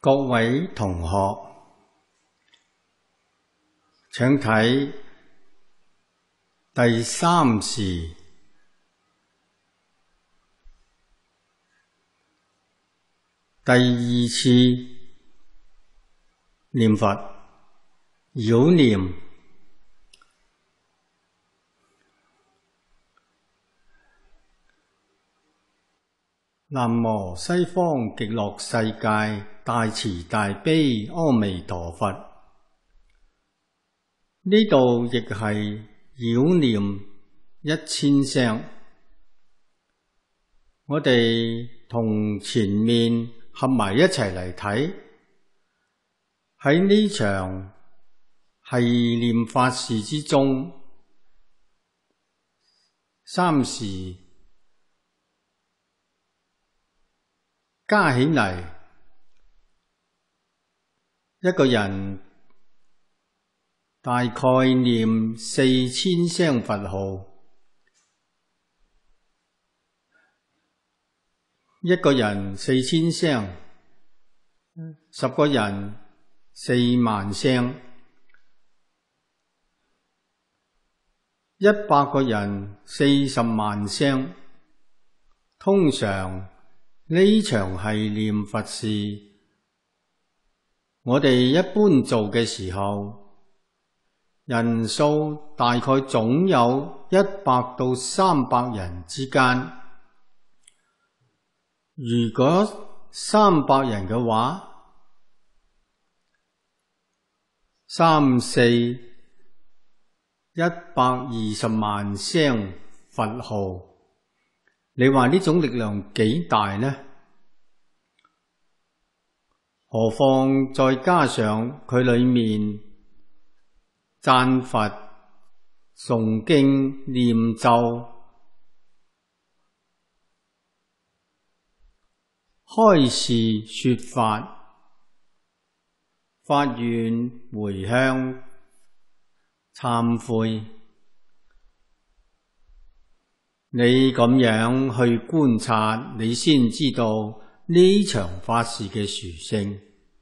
各位同學，請睇第三時第二次念佛繞念。南無西方極樂世界大慈大悲阿彌陀佛。呢度亦係繞念1000聲。我哋同前面合埋一齊嚟睇，喺呢場繫念法事之中，三時加起嚟，一個人大概念4000聲佛號，一個人4000聲，10個人40000聲，100個人40萬聲。通常呢場繫念佛事，我哋一般做嘅時候，人數大概總有100到300人之間。如果300人嘅話，3、4、120萬聲佛號。你話呢種力量幾大呢？何況再加上佢裏面讚佛、誦經、念咒、開示說法、發願回向、懺悔。你咁樣去觀察，你先知道呢場法事嘅殊勝。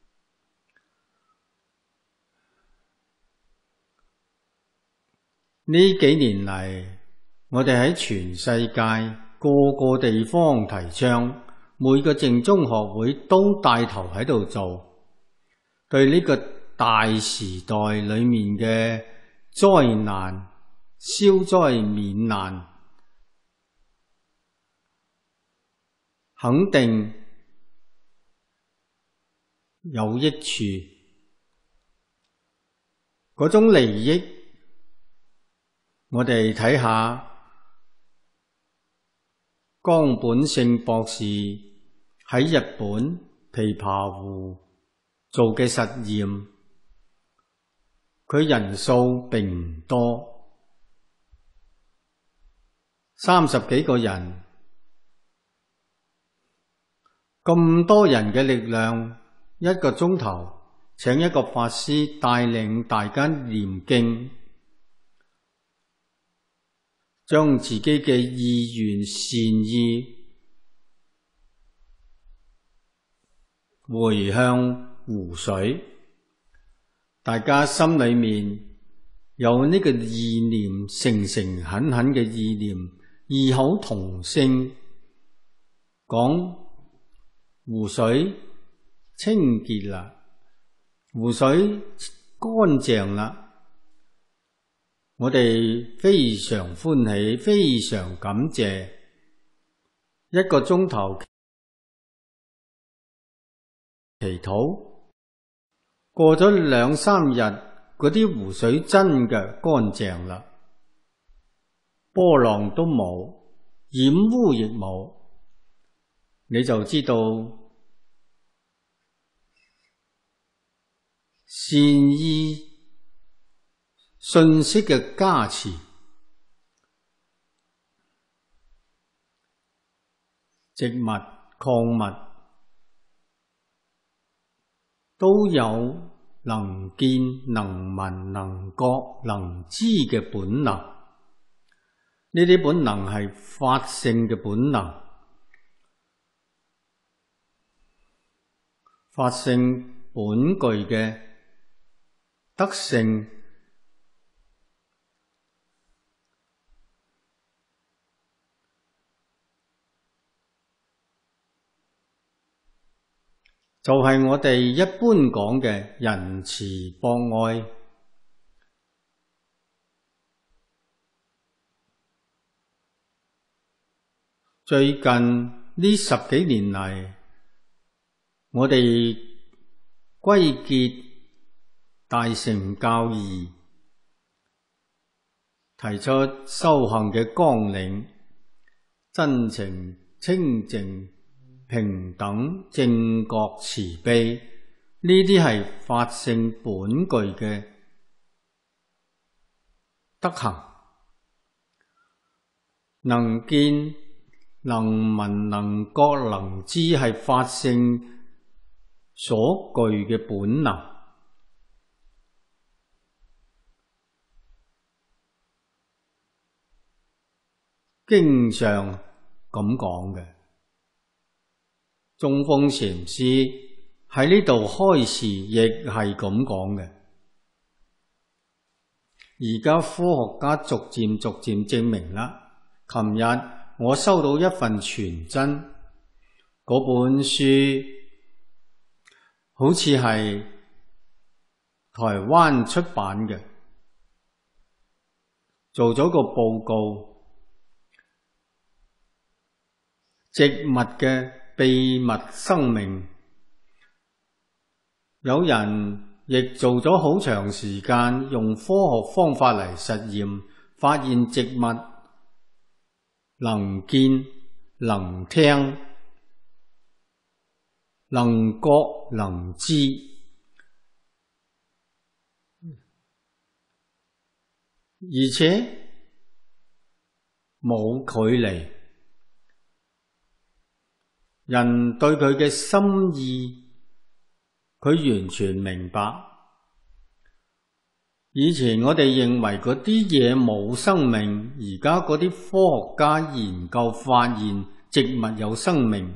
呢幾年嚟，我哋喺全世界個個地方提倡，每個淨宗學會都帶頭喺度做，對呢個大時代裏面嘅災難、消災免難，肯定有益處。嗰種利益，我哋睇下江本勝博士喺日本琵琶湖做嘅實驗，佢人數並唔多，30幾個人。咁多人嘅力量，1個鐘頭請一個法師帶領大家念經，將自己嘅意願善意回向湖水，大家心裏面有呢個意念，誠誠懇懇嘅意念，異口同聲講，湖水清潔啦，湖水乾淨啦，我哋非常歡喜，非常感謝。1個鐘頭祈禱，過咗2、3日，嗰啲湖水真嘅乾淨啦，波浪都冇，染污亦冇。你就知道善意信息嘅加持，植物、礦物都有能見、能聞、能覺、能知嘅本能。呢啲本能係法性嘅本能。 法性本具嘅德性，就係我哋一般講嘅仁慈博愛。最近呢10幾年嚟，我哋歸結大乘教義，提出修行嘅綱領：真情、清淨、平等、正覺、慈悲，呢啲係法性本具嘅德行，能見、能聞、能覺、能知，係法性所具嘅本能。經上咁講嘅，中峰禪師喺呢度開示亦係咁講嘅。而家科學家逐漸證明啦。琴日我收到一份傳真，嗰本書好似係台灣出版嘅，做咗個報告。植物嘅秘密生命，有人亦做咗好長時間，用科學方法嚟實驗，發現植物能見、能聽、能覺、能知，而且冇距離。人對佢嘅心意，佢完全明白。以前我哋認為嗰啲嘢冇生命，而家嗰啲科學家研究發現植物有生命。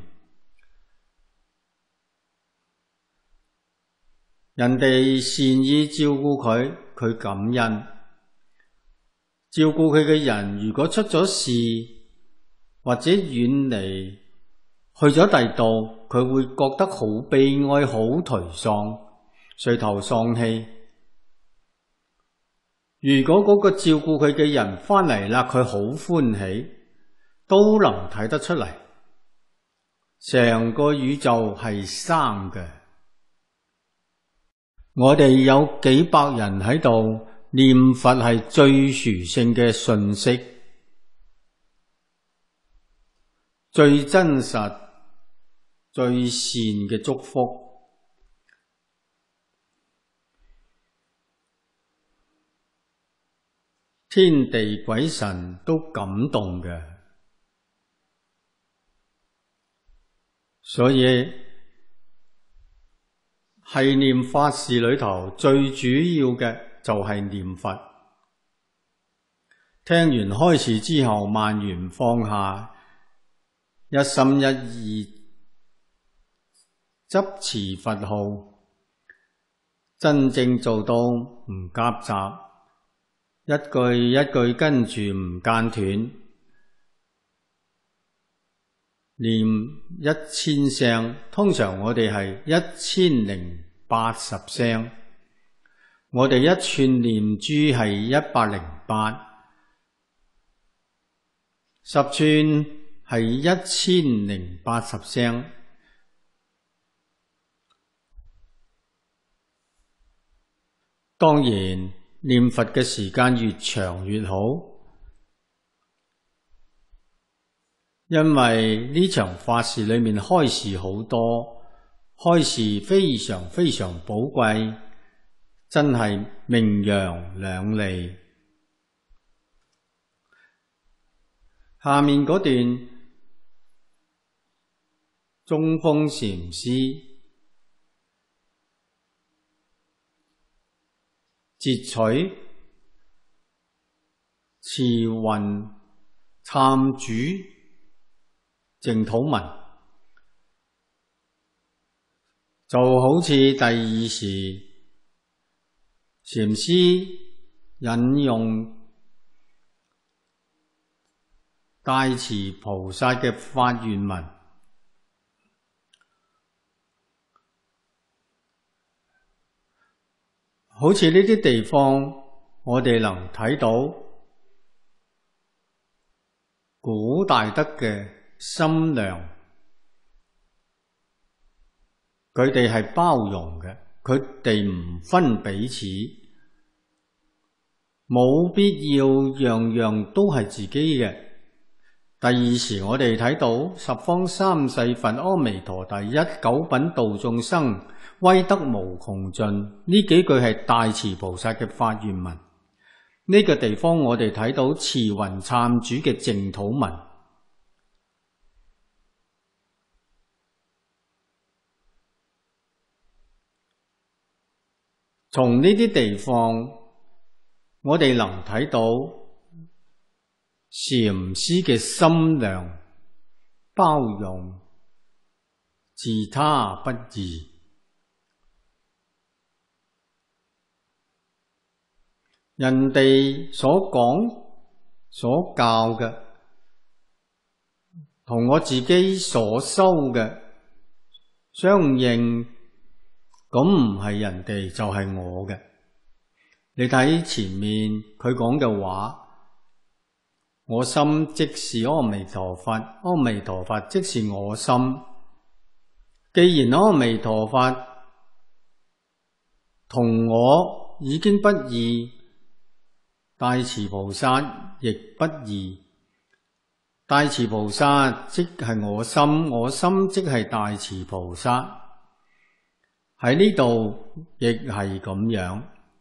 人哋善意照顧佢，佢感恩。照顧佢嘅人如果出咗事，或者遠離去咗第度，佢會覺得好悲哀、好頹喪，垂頭喪氣。如果嗰個照顧佢嘅人返嚟啦，佢好歡喜，都能睇得出嚟。成個宇宙係生嘅。我哋有幾百人喺度念佛，係最殊勝嘅訊息，最真實、最善嘅祝福。天地鬼神都感動嘅，所以繫念法事裏頭最主要嘅就係念佛。聽完開示之後，萬緣放下，一心一意執持佛號，真正做到唔夾雜，一句一句跟住唔間斷，念1000聲，通常我哋係1080聲，我哋一串念珠係108，10串係1080聲。當然念佛嘅時間越長越好，因為呢場法事裏面開示好多，開示非常非常寶貴，真係名揚兩利。下面嗰段中峰禪師截取慈雲懺主淨土文就好似第二時禪師引用大慈菩薩嘅發願文，好似呢啲地方，我哋能睇到古大德嘅心量，佢哋係包容嘅，佢哋唔分彼此，冇必要樣樣都係自己嘅。第二時我哋睇到十方三世佛阿彌陀第一九品度眾生，威德無窮盡，呢幾句係大慈菩薩嘅發願文。呢個地方我哋睇到慈雲懺主嘅淨土文。從呢啲地方我哋能睇到禪師嘅心量、包容、自他不異。人哋所講所教嘅同我自己所修嘅相應，咁唔係人哋就係我嘅。你睇前面佢講嘅話，我心即是阿彌陀佛，阿彌陀佛即是我心。既然阿彌陀佛同我已經不異，大慈菩薩亦不異。大慈菩薩即係我心，我心即係大慈菩薩。喺呢度亦係咁樣，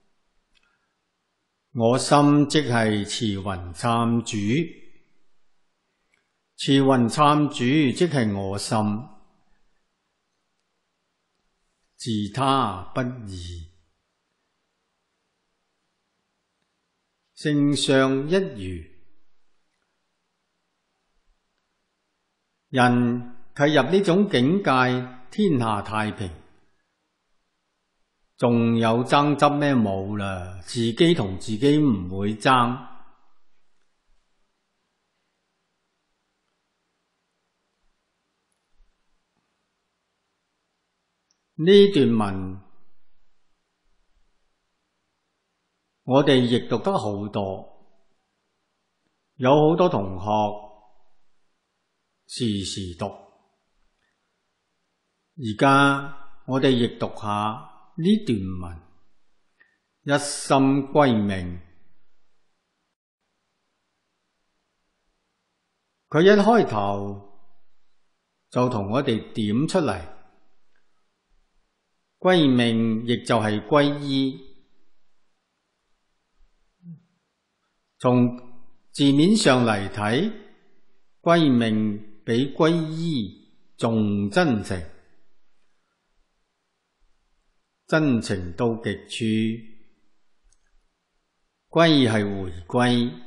我心即係慈雲懺主，慈雲懺主即係我心，自他不異，性相一如。人契入呢種境界，天下太平。仲有爭執咩？冇啦，自己同自己唔會爭。呢段文我哋亦讀得好多，有好多同學時時讀。而家我哋亦讀下呢段文，一心歸命。佢一開頭就同我哋點出嚟，歸命亦就係歸依。從字面上嚟睇，歸命比歸依仲真誠。真情到極處，歸係回歸，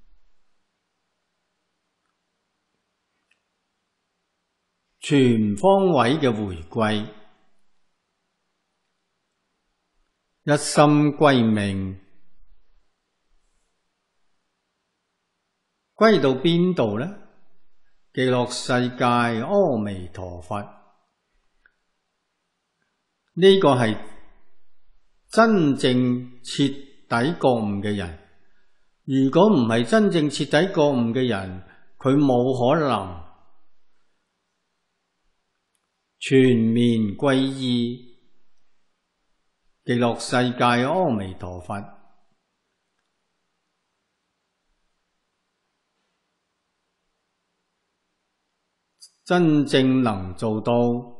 全方位嘅回歸，一心歸命，歸到邊度呢？極樂世界阿彌陀佛，呢個係真正徹底覺悟嘅人。如果唔係真正徹底覺悟嘅人，佢冇可能全面歸依極樂世界阿彌陀佛。真正能做到，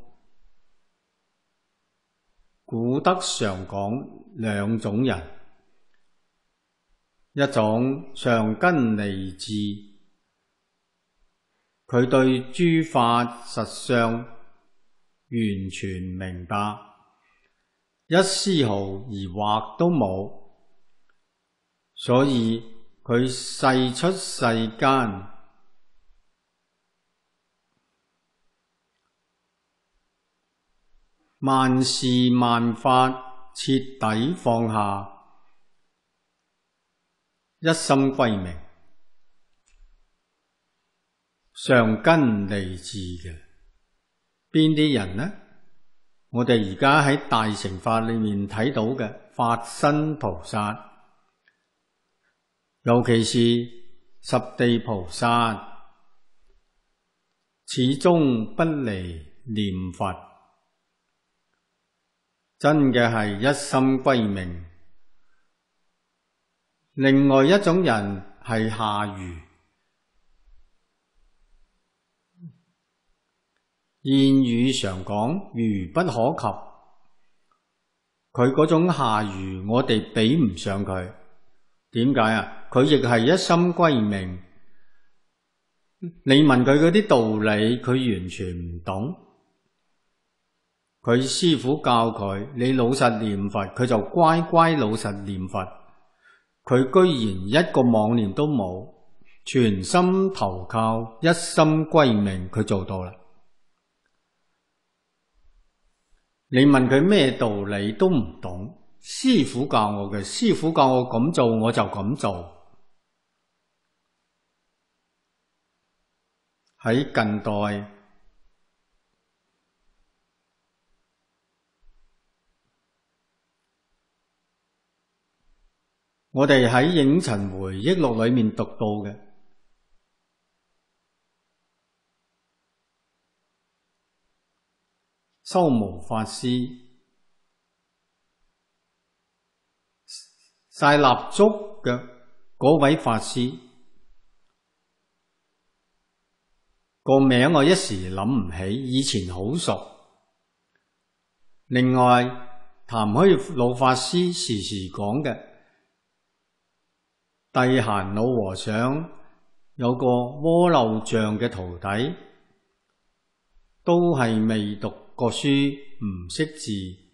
古德常講兩種人，一種上根利智，佢對諸法實相完全明白，一絲毫疑惑都冇，所以佢世出世間萬事萬法徹底放下，一心歸命，上根利智嘅邊啲人呢？我哋而家喺大乘法裏面睇到嘅法身菩薩，尤其是十地菩薩，始終不離念佛，真嘅係一心歸命。另外一種人係下愚，諺語常講愚不可及，佢嗰種下愚我哋比唔上佢。點解啊？佢亦係一心歸命，你問佢嗰啲道理佢完全唔懂，佢師父教佢你老實念佛，佢就乖乖老實念佛，佢居然一個妄念都冇，全心投靠，一心歸命，佢做到啦。你問佢咩道理都唔懂，師父教我嘅，師父教我咁做我就咁做。喺近代，我哋喺影塵回憶錄裏面讀到嘅，修無法師晒蠟燭嘅嗰位法師，個名我一時諗唔起，以前好熟。另外，譚虛老法師時時講嘅帝閑老和尚有個鍋漏像嘅徒弟，都係未讀過書，唔識字，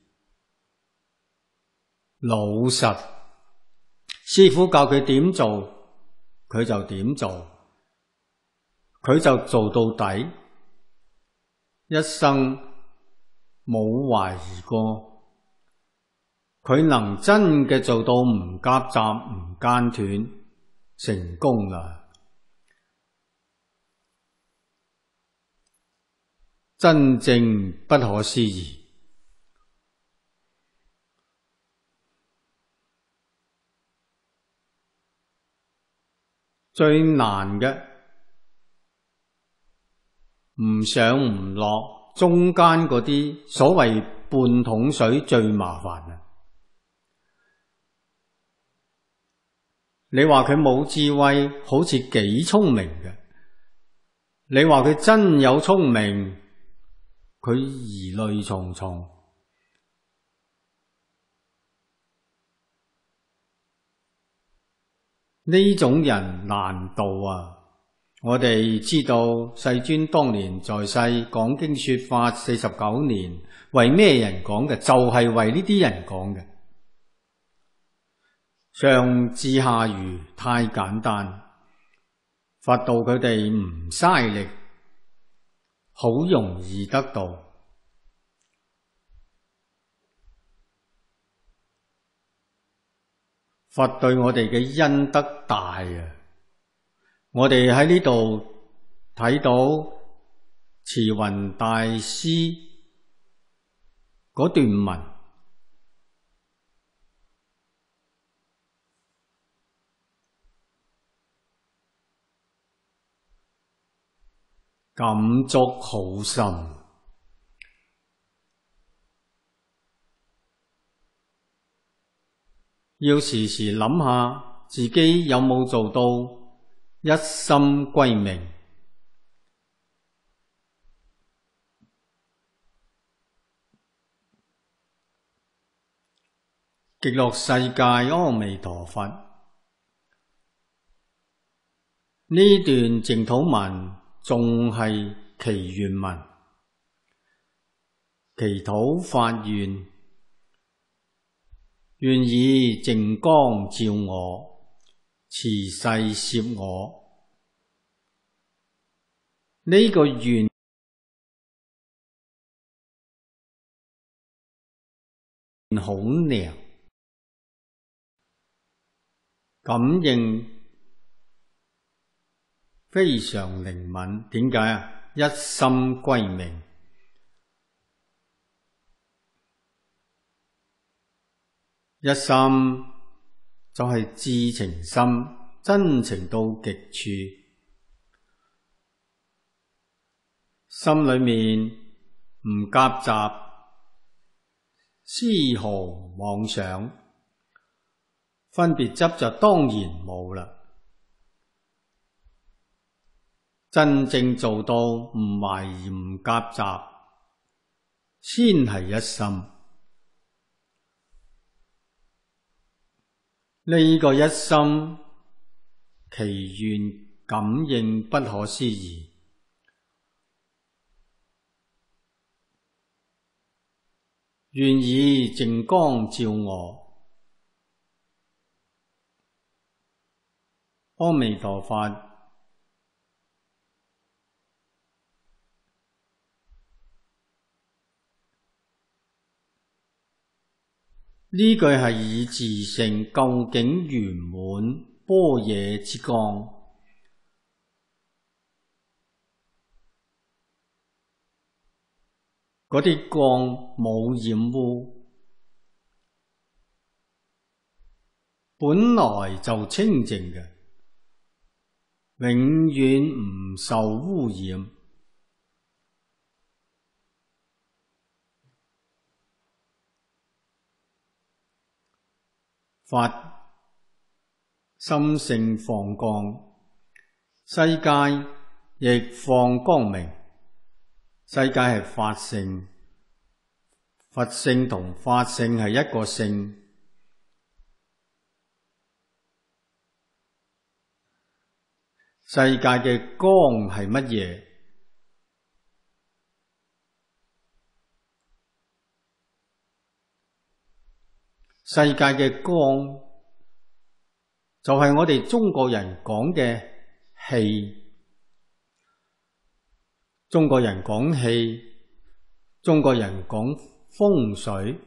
老實，師父教佢點做，佢就點做，佢就做到底，一生冇懷疑過，佢能真嘅做到唔夾雜唔間斷，成功啦！真正不可思議。最難嘅唔上唔落，中間嗰啲所謂半桶水最麻煩啊！你話佢冇智慧，好似幾聰明嘅；你話佢真有聰明，佢疑慮重重。呢種人難度啊！我哋知道世尊當年在世講經說法49年，為咩人講嘅？就係為呢啲人講嘅。上智下愚太簡單，佛道佢哋唔嘥力，好容易得到。佛對我哋嘅恩德大啊！我哋喺呢度睇到慈雲大師嗰段文，感觸好深。要時時諗下自己有冇做到一心歸命。極樂世界阿彌陀佛，呢段淨土文仲係祈願文，祈禱發願，願以淨光照我，持世攝我。呢個願好涼，感應非常靈敏。點解啊？一心歸命，一心就係至情心，真情到極處，心裏面唔夾雜絲毫妄想，分別執着當然冇啦。真正做到唔懷疑唔夾雜，先係一心。呢個一心，其願感應不可思議，願以淨光照我。阿彌陀佛。呢句係以自性究竟圓滿般若之光，嗰啲光冇染污，本來就清淨嘅，永遠唔受污染。法心性放光，世界亦放光明。世界係法性，佛性同法性係一個性。世界嘅光係乜嘢？世界嘅光就係我哋中國人講嘅氣。中國人講氣，中國人講風水。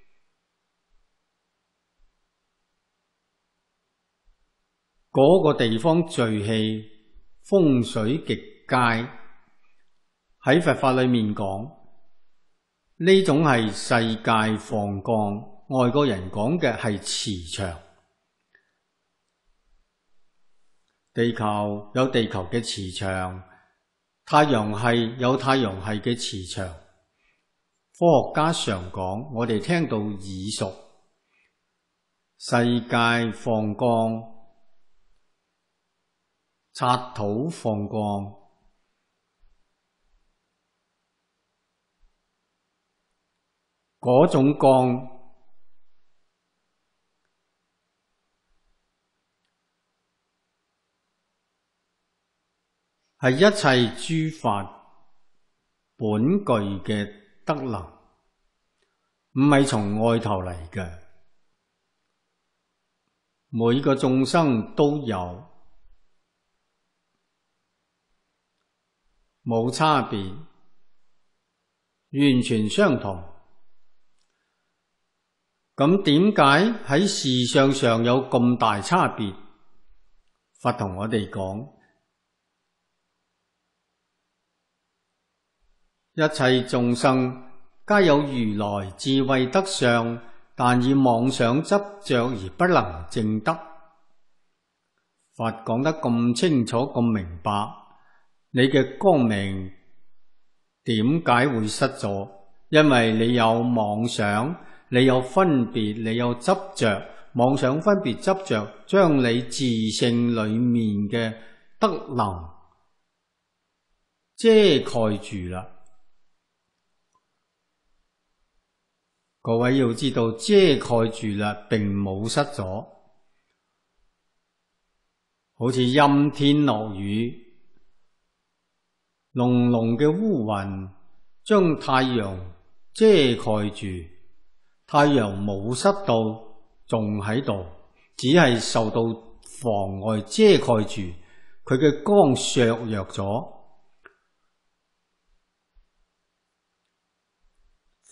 嗰個地方聚氣，風水極佳。喺佛法裏面講，呢種係世界放光。外國人講嘅係磁場，地球有地球嘅磁場，太陽系有太陽系嘅磁場。科學家常講，我哋聽到耳熟。世界放光，剎土放光，嗰種光係一切諸法本具嘅德能，唔係從外頭嚟嘅。每個眾生都有，冇差別，完全相同。咁點解喺事相上有咁大差別？佛同我哋講，一切眾生皆有如來智慧德相，但以妄想執着而不能證得。佛講得咁清楚咁明白，你嘅光明點解會失咗？因為你有妄想，你有分別，你有執着。妄想分別執着，將你自性裏面嘅德能遮蓋住啦。各位要知道，遮蓋住啦，並冇失咗。好似陰天落雨，濃濃嘅烏雲將太陽遮蓋住，太陽冇失到，仲喺度，只係受到妨礙遮蓋住，佢嘅光削弱咗。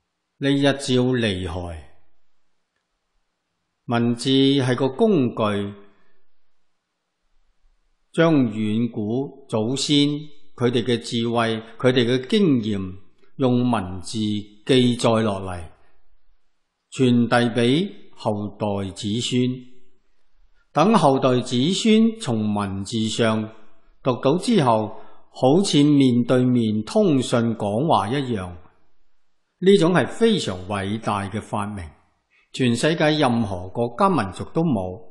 呢一招厲害。文字係個工具，將遠古祖先佢哋嘅智慧、佢哋嘅經驗，用文字記載落嚟，傳遞俾後代子孫。等後代子孫從文字上讀到之後，好似面對面通訊講話一樣。呢種係非常偉大嘅發明，全世界任何國家民族都冇。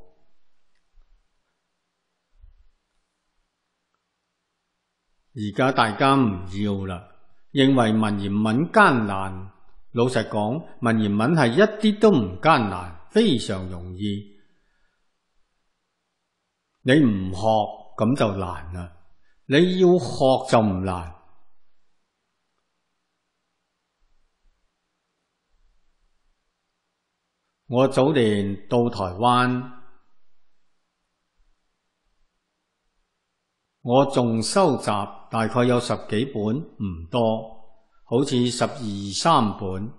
而家大家唔要啦，認為文言文艱難。老實講，文言文係一啲都唔艱難，非常容易。你唔學咁就難啦，你要學就唔難。我早年到台灣，我仲收集大概有10幾本，唔多，好似12、13本。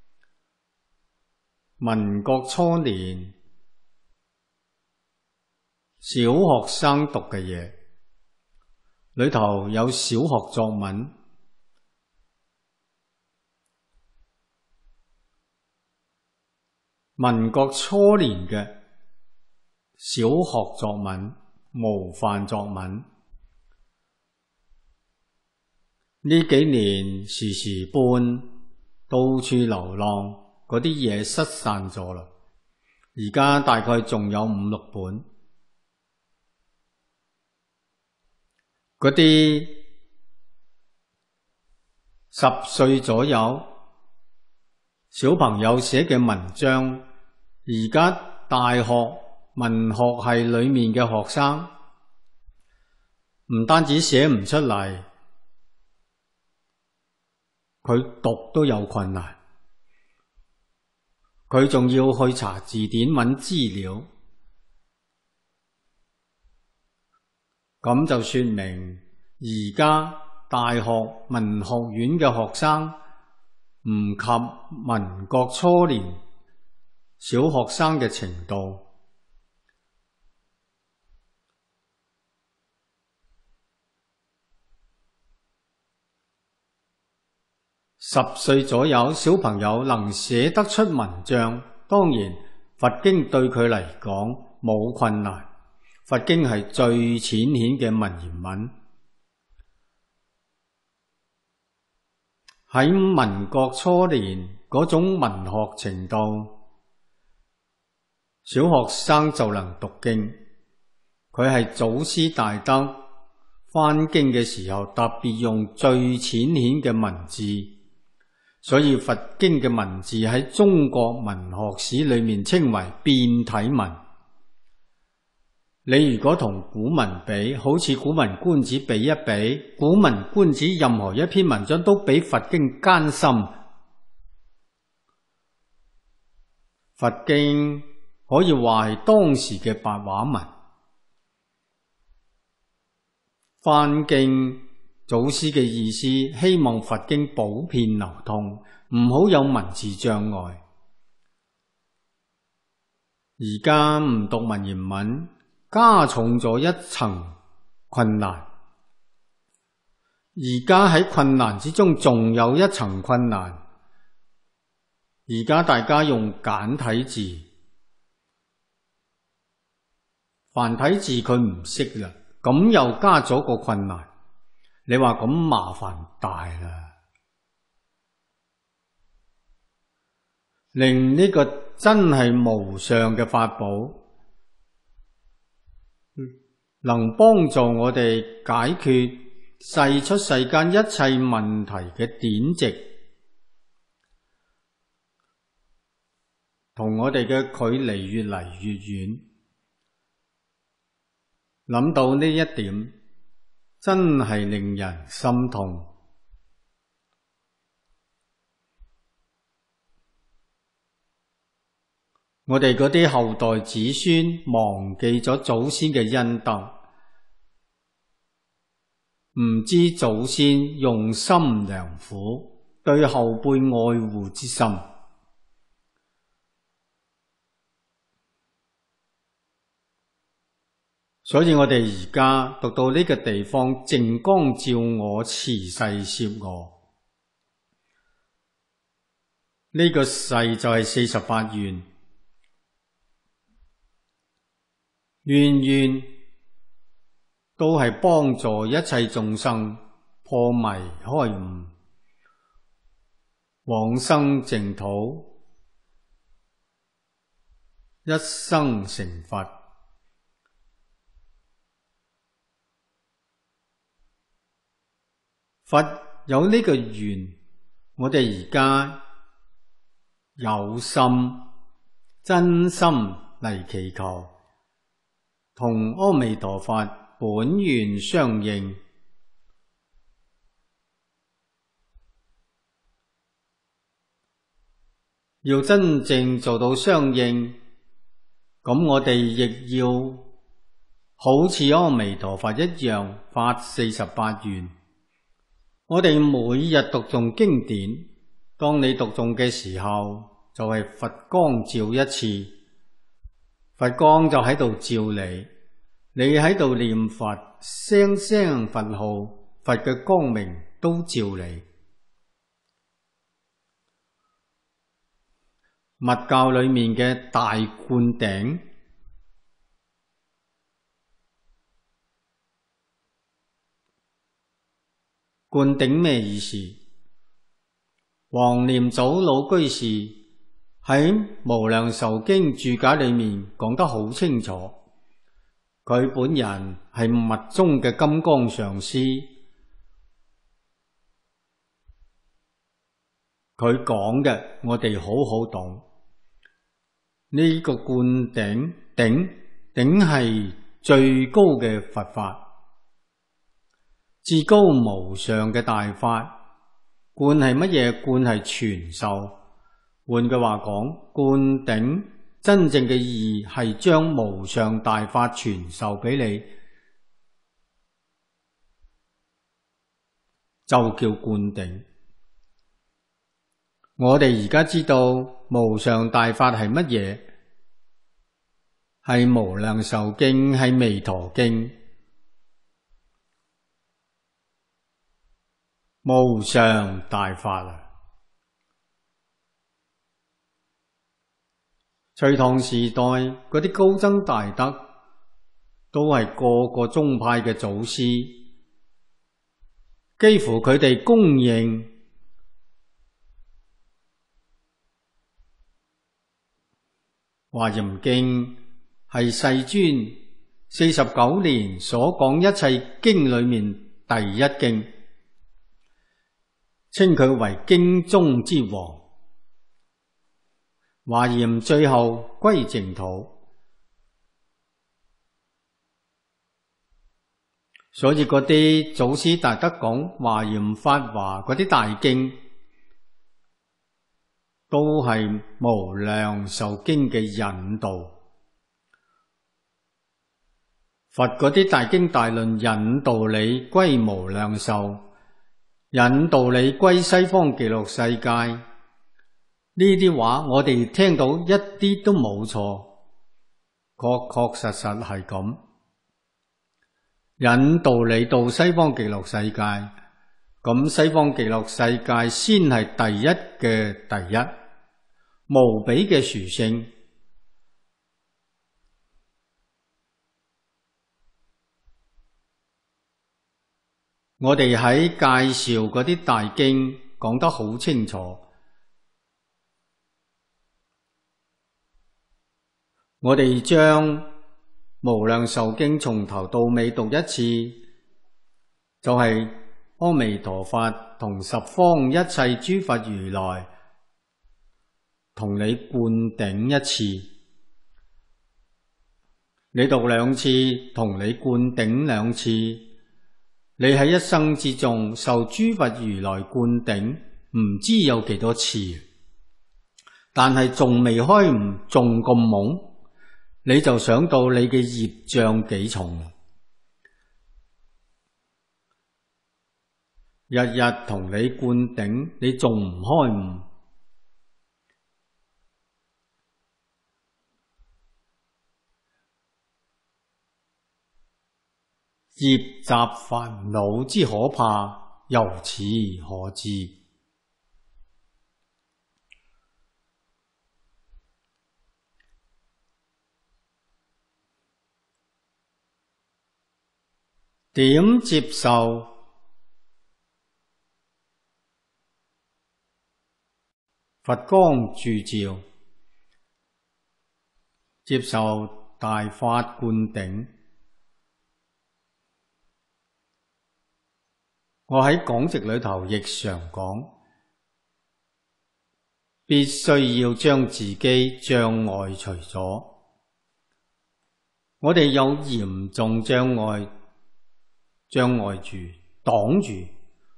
民國初年小學生讀嘅嘢，裏頭有小學作文。民國初年嘅小學作文、模範作文，呢幾年時時搬，到處流浪，嗰啲嘢失散咗啦。而家大概仲有5、6本。嗰啲10歲左右小朋友寫嘅文章，而家大學文學系裏面嘅學生唔單止寫唔出嚟，佢讀都有困難，佢仲要去查字典揾資料，咁就說明而家大學文學院嘅學生唔及民國初年小學生嘅程度。10歲左右小朋友能寫得出文章，當然佛經對佢嚟講冇困難。佛經係最淺顯嘅文言文。喺民國初年嗰種文學程度，小學生就能讀經。佢係祖師大德翻經嘅時候特別用最淺顯嘅文字，所以佛經嘅文字喺中國文學史裏面稱為變體文。你如果同古文比，好似古文觀止比一比，古文觀止任何一篇文章都比佛經艱深。佛經可以話係當時嘅白話文。翻經祖師嘅意思，希望佛經普遍流通，唔好有文字障礙。而家唔讀文言文，加重咗一層困難。而家喺困難之中仲有一層困難。而家大家用簡體字，繁體字佢唔識啦，咁又加咗個困難。你話咁麻煩大啦，令呢個真係無上嘅法寶，能幫助我哋解決世出世間一切問題嘅典籍，同我哋嘅距離越嚟越遠。諗到呢一點，真係令人心痛。我哋嗰啲後代子孫忘記咗祖先嘅恩德，唔知祖先用心良苦， 對後輩愛護之心。所以我哋而家讀到呢個地方，淨光照我，慈誓攝我。呢個誓就係48願，願願都係幫助一切眾生破迷開悟，往生淨土，一生成佛。佛有呢個願，我哋而家有心真心嚟祈求，同阿彌陀佛本願相應。要真正做到相應，咁我哋亦要好似阿彌陀佛一樣發48願。我哋每日讀誦經典，當你讀誦嘅時候，就係佛光照一次，佛光就喺度照你，你喺度念佛，聲聲佛號，佛嘅光明都照你。密教裏面嘅大灌頂，灌頂咩意思？黃念祖老居士喺《無量壽經》注解裏面講得好清楚，佢本人係密宗嘅金剛上師，佢講嘅我哋好好懂。呢個灌頂，頂係最高嘅佛法，至高無上嘅大法。灌係乜嘢？灌係傳授。換句話講，灌頂真正嘅意義係將無上大法傳授俾你，就叫灌頂。我哋而家知道無上大法係乜嘢？係無量壽經，係彌陀經。無上大法啊！隋唐時代嗰啲高僧大德都係個個宗派嘅祖師，幾乎佢哋公認華嚴經係世尊49年所講一切經裏面第一經，稱佢為經中之王。華嚴最後歸淨土，所以嗰啲祖師大德講華嚴法華嗰啲大經，都係無量壽經嘅引導。佛嗰啲大經大論引導你歸無量壽，引導你歸西方極樂世界。呢啲話我哋聽到一啲都冇錯，確實係咁，引導你到西方極樂世界。咁西方極樂世界先係第一嘅第一，無比嘅殊勝。我哋喺介紹嗰啲大經講得好清楚。我哋將無量壽經從頭到尾讀一次，就係阿彌陀佛同十方一切諸佛如來同你灌頂一次，你讀兩次，同你灌頂兩次。你喺一生之中受諸佛如來灌頂，唔知有幾多次，但係仲未開悟，仲咁懵。你就想到你嘅業障幾重。 日日同你灌頂，你仲唔開悟？業習煩惱之可怕，由此可知。點接受佛光駐照，接受大法灌頂？我喺講席裏頭亦常講，必須要將自己障礙除咗。我哋有嚴重障礙住，擋住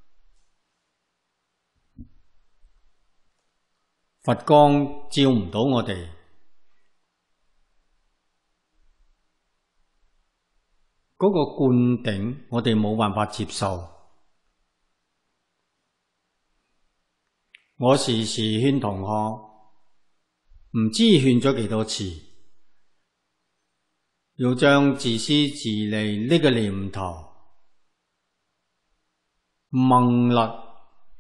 佛光照唔到我哋。嗰個灌頂我哋冇辦法接受。我時時勸同學，唔知勸咗幾多次，要將自私自利呢個念頭掹甩，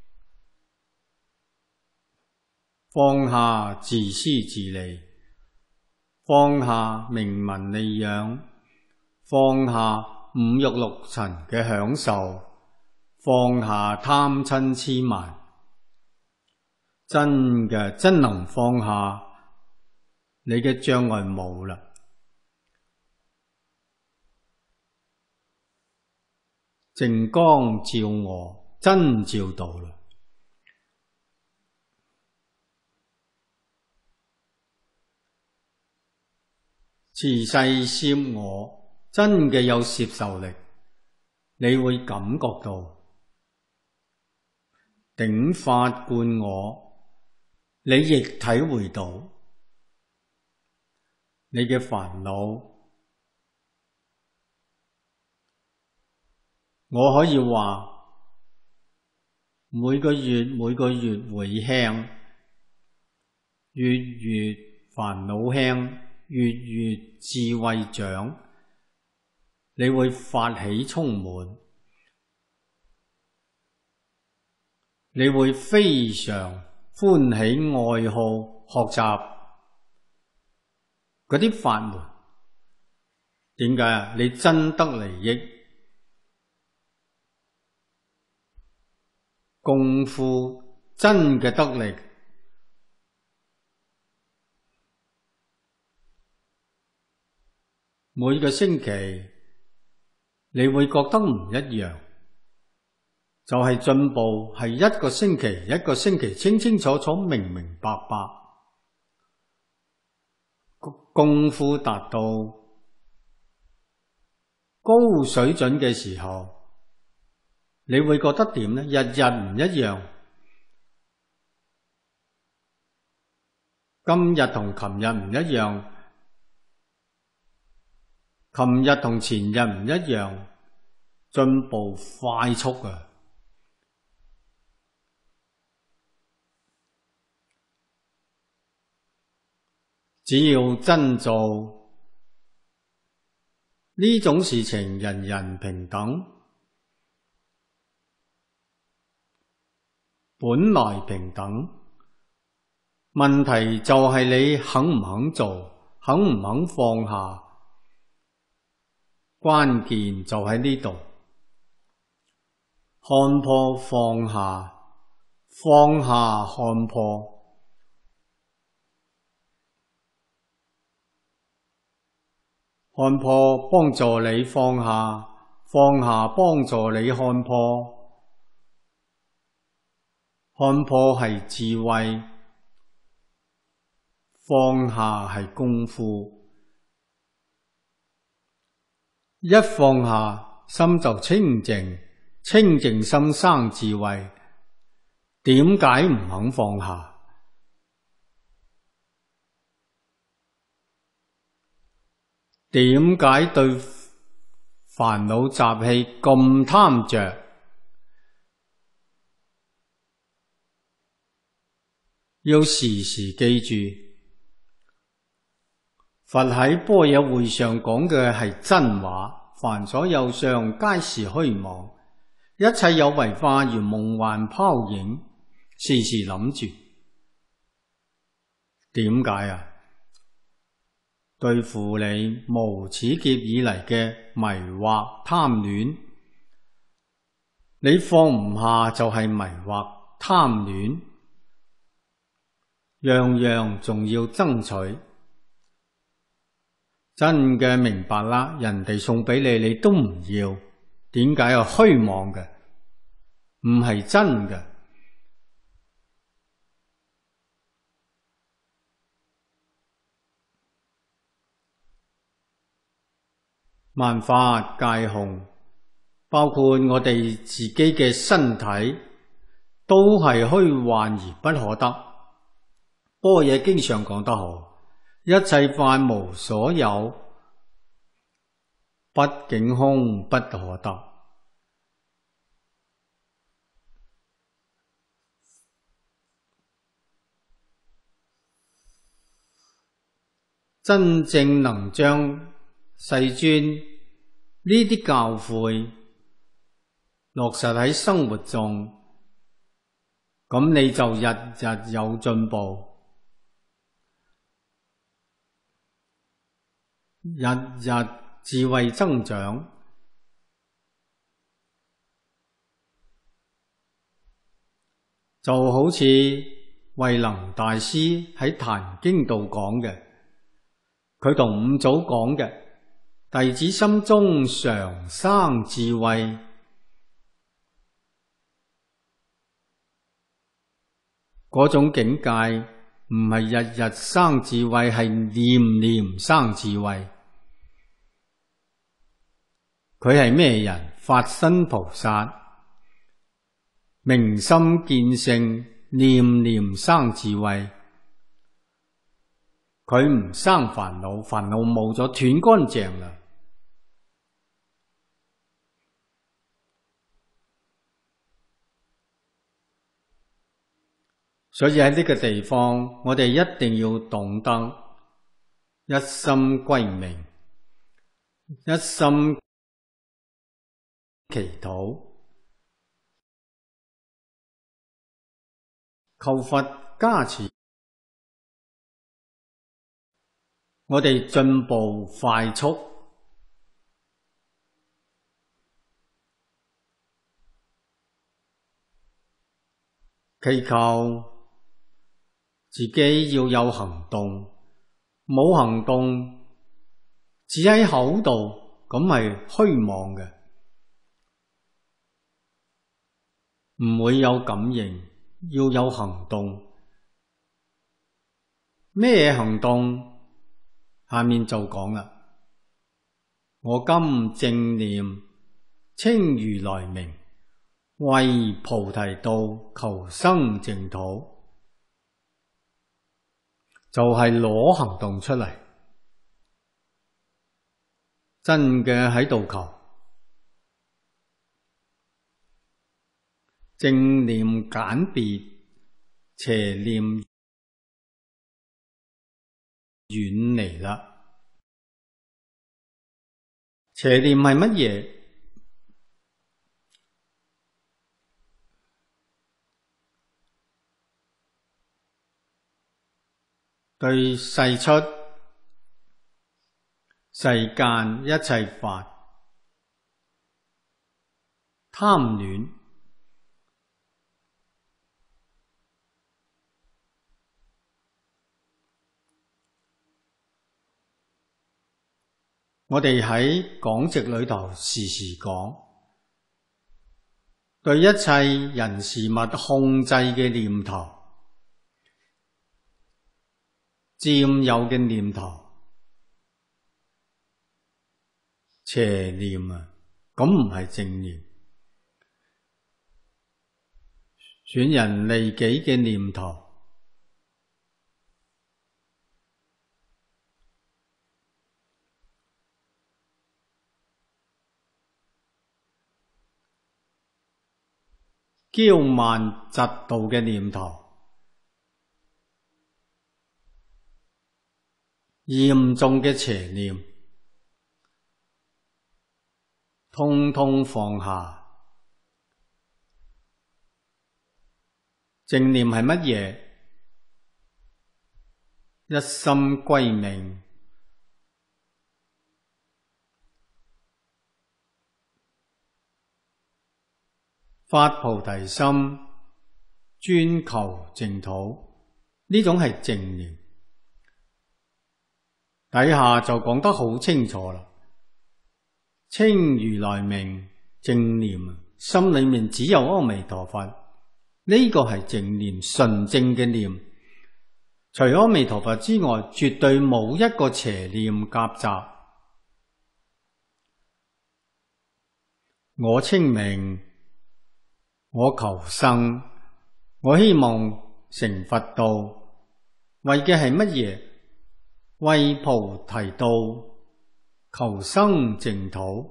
放下自私自利，放下名聞利養，放下五欲六塵嘅享受，放下貪嗔癡慢。真能放下，你嘅障礙冇啦。淨光照我，真照到啦。持世攝我，真嘅有攝受力，你會感覺到。頂法灌我，你亦體會到。你嘅煩惱，我可以話每個月會輕，月煩惱輕，月智慧長，你會發起充滿，你會非常歡喜愛好學習嗰啲法門。點解啊？你真得利益，功夫真嘅得力。每個星期你會覺得唔一樣，就係進步係一個星期清清楚楚明明白白。功夫達到高水準嘅時候，你會覺得點呢？日日唔一樣，今日同琴日唔一樣，琴日同前日唔一樣，進步快速啊！只要真做呢種事情，人人平等，本來平等。問題就係你肯唔肯做，肯唔肯放下，關鍵就喺呢度。看破放下，放下看破。看破幫助你放下，放下幫助你看破。看破係智慧，放下係功夫。一放下，心就清淨，清淨心生智慧。點解唔肯放下？點解對煩惱習氣咁貪着？ 要時時記住，佛喺般若會上講嘅係真話，凡所有相，皆是虛妄，一切有為法如夢幻泡影，時時諗住。點解啊？對付你無始劫以嚟嘅迷惑貪戀，你放唔下就係迷惑貪戀，樣樣仲要爭取。真嘅明白啦，人哋送俾你，你都唔要，點解啊？虛妄嘅，唔係真嘅。萬法皆空，包括我哋自己嘅身體，都係虛幻而不可得。般若經上講得好，一切法無所有，畢竟空不可得。真正能將世尊呢啲教誨落實喺生活中，咁你就日日有進步，日日智慧增長。就好似慧能大師喺《壇經》度講嘅，佢同五祖講嘅，弟子心中常生智慧。嗰種境界唔係日日生智慧，係念念生智慧。佢係咩人？法身菩薩，明心見性，念念生智慧。佢唔生煩惱，煩惱冇咗，斷乾淨啦。所以喺呢個地方，我哋一定要懂得一心歸命，一心祈禱，求佛加持，我哋進步快速。祈求自己要有行動，冇行動只喺口度，咁係虛妄嘅，唔會有感應。要有行動，咩行動？下面就講啦。我今正念稱如來名，為菩提道，求生淨土。就係攞行動出嚟，真嘅喺度求，正念簡別，邪念遠離啦。邪念係乜嘢？對世出世間一切法貪戀，我哋喺講席裏頭時時講，對一切人事物控制嘅念頭，佔有嘅念頭，邪念啊，咁唔係正念。損人利己嘅念頭，驕慢嫉妒嘅念頭， 嚴重嘅邪念，通通放下。正念係乜嘢？一心歸命，發菩提心，專求淨土，呢種係正念。底下就講得好清楚啦，稱如來名，正念，心裏面只有阿彌陀佛，呢個係正念，純正嘅念。除阿彌陀佛之外，絕對冇一個邪念夾雜。我稱名，我求生，我希望成佛道，為嘅係乜嘢？為菩提道，求生淨土。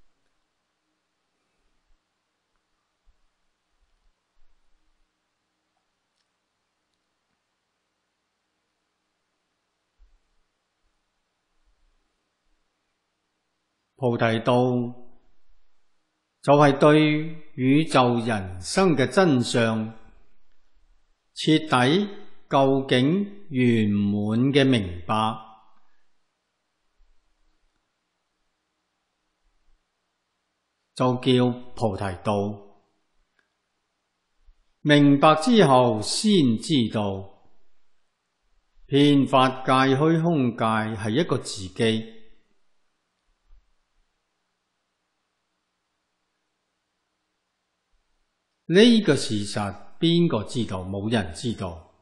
菩提道就係對宇宙人生嘅真相徹底、究竟、圓滿嘅明白，就叫菩提道。明白之後先知道，遍法界、虛空界係一個自己。呢個事實邊個知道？冇人知道，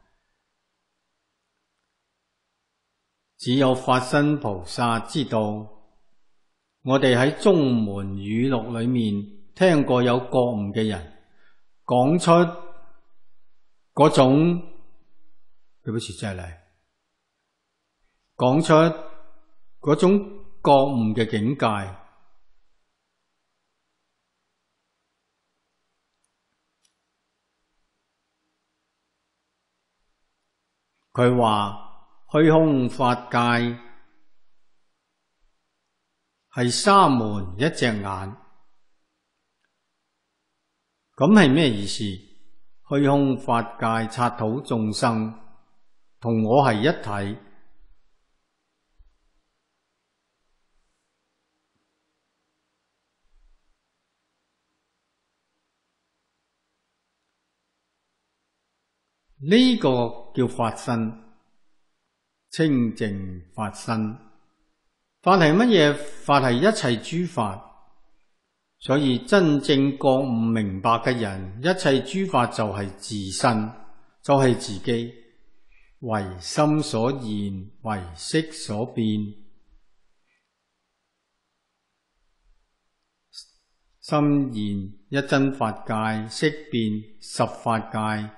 只有法身菩薩知道。我哋喺宗門語錄裏面聽過有覺悟嘅人講出嗰種，對不起，再嚟，講出嗰種覺悟嘅境界。佢話虛空法界係沙門一隻眼，咁係咩意思？虛空法界剎土眾生同我係一體，呢個叫法身，清淨法身。法係乜嘢？法係一切諸法，所以真正覺悟明白嘅人，一切諸法就係自身，就係自己，為心所現，為識所變。心現一真法界，識變十法界，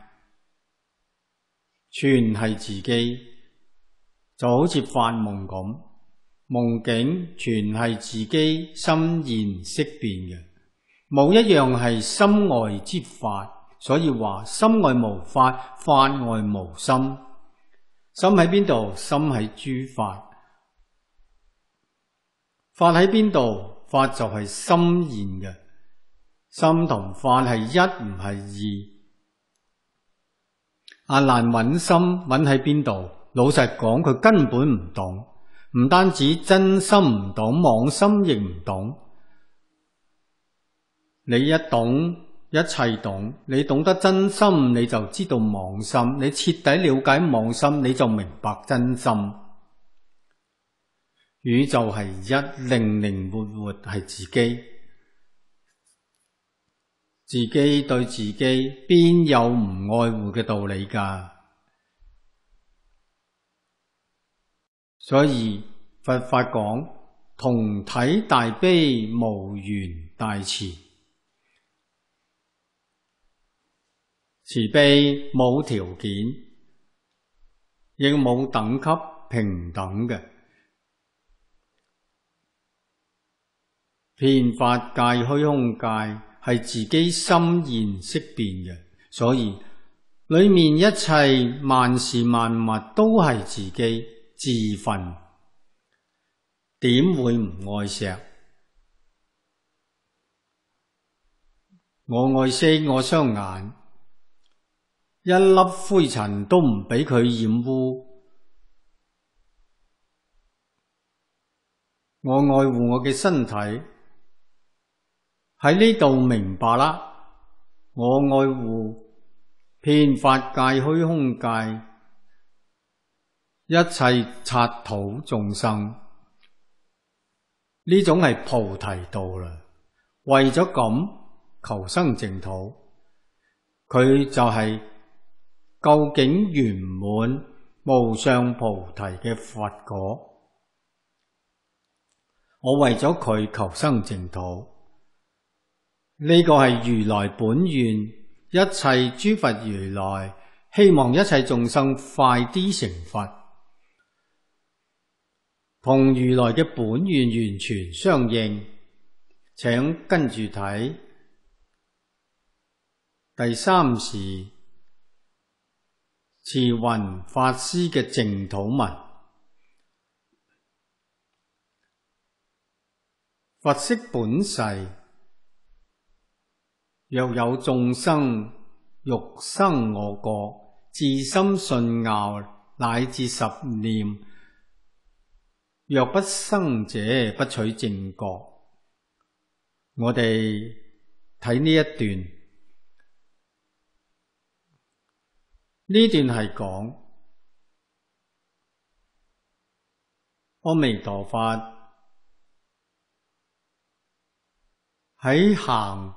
全係自己，就好似發夢咁，夢境全係自己心現識變嘅，冇一樣係心外之法。所以話心外無法，法外無心。心喺邊度？心喺諸法。法喺邊度？法就係心現嘅。心同法係一，唔係二。阿難揾心揾喺邊度？老實講，佢根本唔懂，唔單止真心唔懂，妄心亦唔懂。你一懂，一切懂。你懂得真心，你就知道妄心。你徹底了解妄心，你就明白真心。宇宙係一，靈靈活活係自己。自己對自己邊有唔愛護嘅道理㗎？所以佛法講同體大悲，無緣大慈。慈悲冇條件，亦冇等級，平等嘅。遍法界、虛空界係自己心現識變嘅，所以裏面一切萬事萬物都係自己自分。 點會唔愛錫？我愛惜我雙眼，一粒灰塵都唔俾佢染污。我愛護我嘅身體，喺呢度明白啦。我愛護遍法界虛空界一切剎土眾生，呢種係菩提道啦。為咗咁求生淨土，佢就係究竟圓滿無上菩提嘅佛果。我為咗佢求生淨土，呢個係如來本願，一切諸佛如來希望一切眾生快啲成佛，同如來嘅本願完全相應。請跟住睇第三時慈雲法師嘅淨土文。佛昔本誓，若有眾生欲生我國，自心信拗乃至十念，若不生者，不取正覺。我哋睇呢一段，呢段係講阿彌陀佛喺行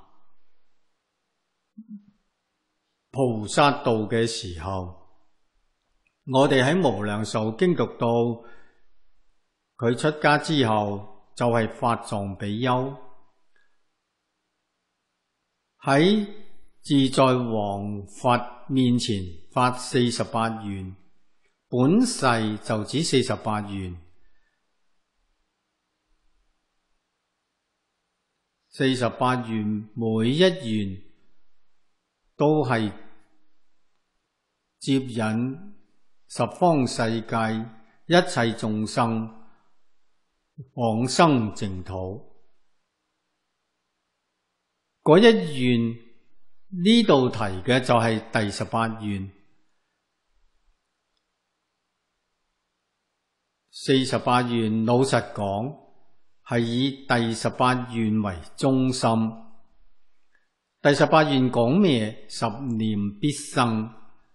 菩薩道嘅時候，我哋喺無量壽經讀到佢出家之後就係法藏比丘，喺自在王佛面前發48願，本誓就指48願，48願每一願都係接引十方世界一切眾生往生淨土。嗰一願呢度提嘅就係第18願。48願老實講係以第18願為中心。第18願講咩？十念必生。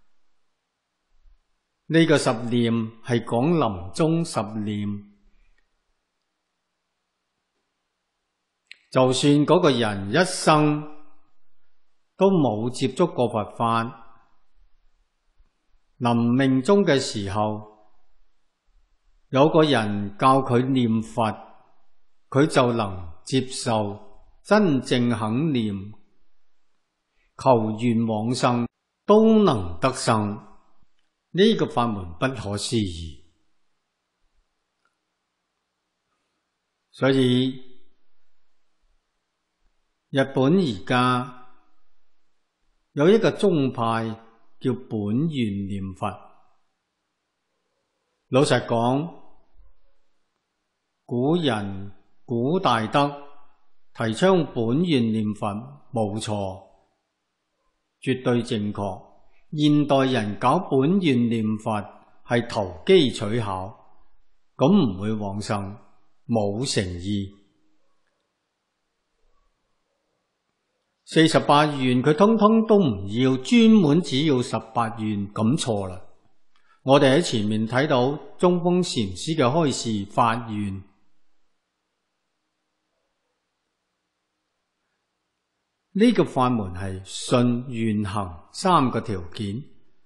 呢個十念係講臨終十念。就算嗰個人一生都冇接觸過佛法，臨命終嘅時候，有個人教佢念佛，佢就能接受，真正肯念，求願往生都能得生。呢個法門不可思議。所以日本而家有一個宗派叫本願念佛。老實講，古人古大德提倡本願念佛冇錯，絕對正確。現代人搞本願念佛係投機取巧，咁唔會往生，冇誠意。48願佢通通都唔要，專門只要18願，咁錯啦。我哋喺前面睇到中峰禪師嘅開示發願，呢個法門係信願行三個條件。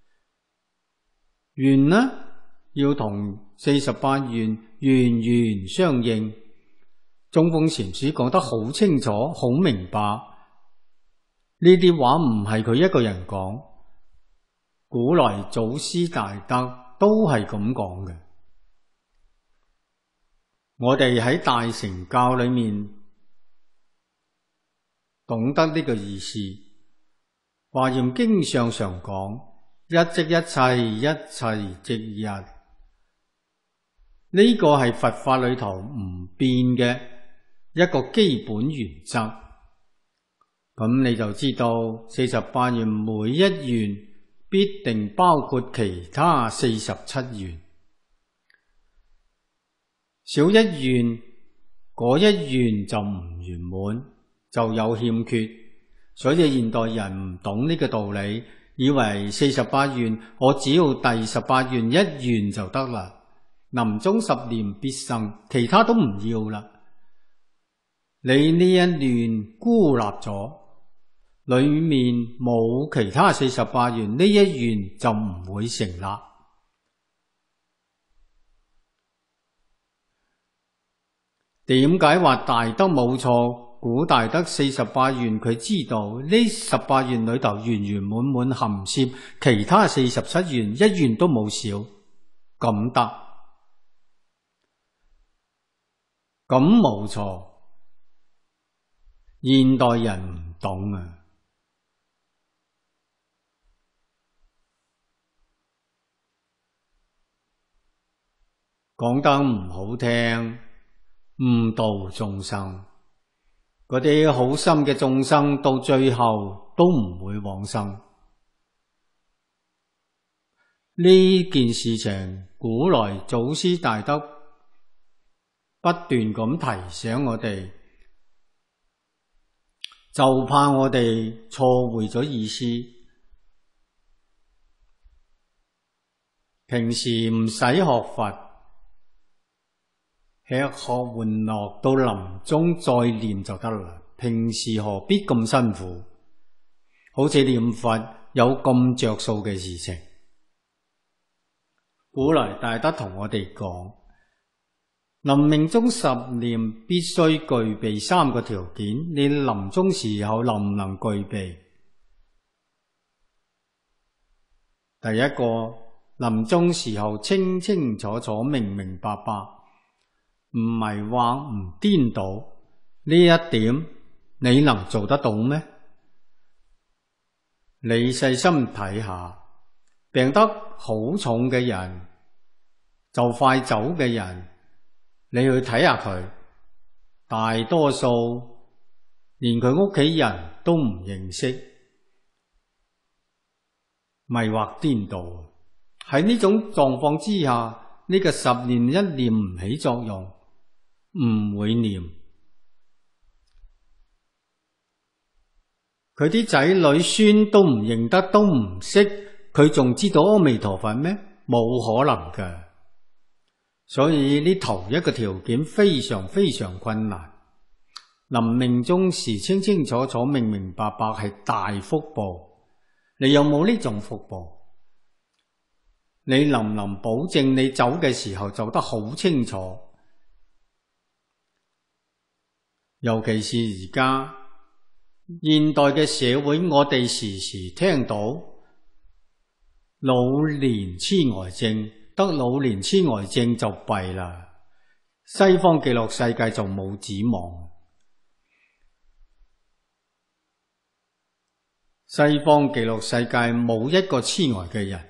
願呢要同48願完全相應。中峰禪師講得好清楚，好明白。呢啲話唔係佢一個人講，古來祖師大德都係咁講嘅。我哋喺大乘教裏面懂得呢個意思。華嚴經上常講，一即一切，一切即一。 呢個係佛法裏頭唔變嘅一個基本原則。咁你就知道48願每一願必定包括其他47願，少一願嗰一願就唔圓滿，就有欠缺。所以現代人唔懂呢個道理，以為48願我只要第18願一願就得啦，臨終10念必生，其他都唔要啦。你呢一願孤立咗，裏面冇其他48願，呢一願就唔會成立。點解話大德冇錯？古大德48願佢知道呢18願裏頭圓圓滿滿含攝其他47願，一願都冇少，咁得，咁冇錯。現代人唔懂啊，講得唔好聽，誤導眾生。嗰啲好心嘅眾生到最後都唔會往生。呢件事情古來祖師大德不斷咁提醒我哋，就怕我哋錯會咗意思。平時唔使學佛，吃喝玩樂到臨終再念就得啦，平時何必咁辛苦？好似念佛有咁着數嘅事情。古來大德同我哋講，臨命終10念必須具備3個條件，你臨終時候能唔能具備？第一個，臨終時候清清楚楚、明明白白，唔迷惑唔顛倒，呢一點你能做得到咩？你細心睇下，病得好重嘅人，就快走嘅人，你去睇下佢，大多數連佢屋企人都唔認識，迷惑顛倒。喺呢種狀況之下，呢個10念一念唔起作用，唔會念。佢啲仔女孫都唔認得，都唔識，佢仲知道阿彌陀佛咩？冇可能㗎。所以呢頭一個條件非常非常困難。臨命終時清清楚楚、明明白白係大福報。你有冇呢種福報？你能唔能保證你走嘅時候走得好清楚？尤其是而家現代嘅社會，我哋時時聽到老年痴呆症，得老年痴呆症就弊啦。西方極樂世界就冇指望。西方極樂世界冇一個痴呆嘅人。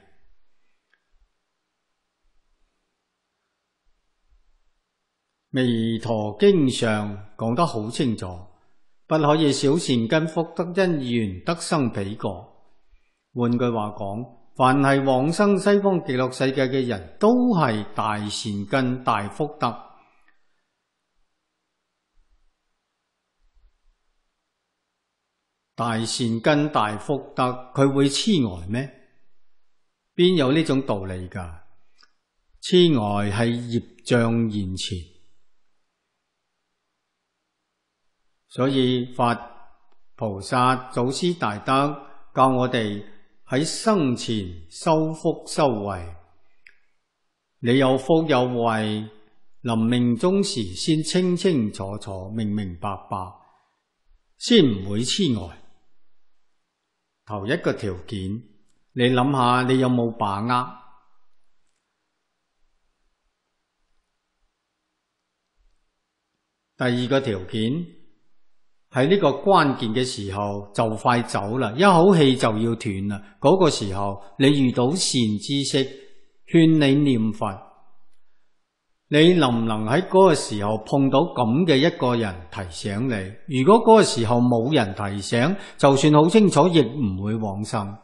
彌陀經上講得好清楚，不可以少善根福德因緣得生彼國。換句話講，凡係往生西方極樂世界嘅人，都係大善根大福德。大善根大福德，佢會痴呆咩？邊有呢種道理㗎？痴呆係業障現前。所以佛菩薩祖師大德教我哋喺生前修福修慧。你有福有慧，臨命終時先清清楚楚、明明白白，先唔會痴呆。頭一個條件，你諗下你有冇把握？第二個條件，喺呢個關鍵嘅時候就快走啦，一口氣就要斷啦。嗰個時候你遇到善知識勸你念佛， 你能唔能喺嗰個時候碰到咁嘅一個人提醒你？如果嗰個時候冇人提醒，就算好清楚，亦唔會往生。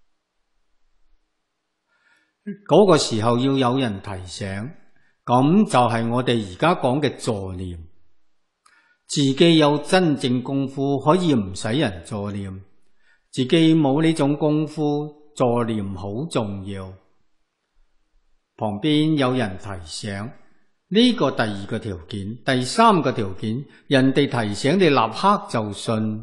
嗰個時候要有人提醒，咁就係我哋而家講嘅助念。自己有真正功夫，可以唔使人助念；自己冇呢種功夫，助念好重要。旁邊有人提醒，呢個第二個條件。第三個條件，人哋提醒你立刻就信，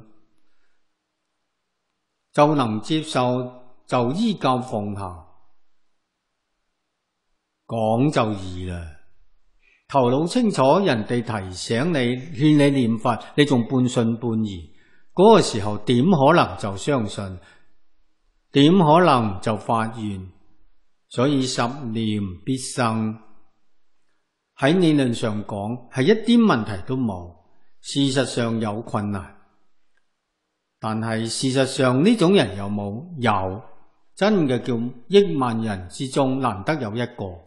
就能接受，就依教奉行。講就易啦，頭腦清楚，人哋提醒你，勸你念佛，你仲半信半疑，嗰個時候點可能就相信？點可能就發願？所以十念必生，喺理論上講係一啲問題都冇，事實上有困難。但係事實上呢種人有冇？有，真嘅叫億萬人之中難得有一個。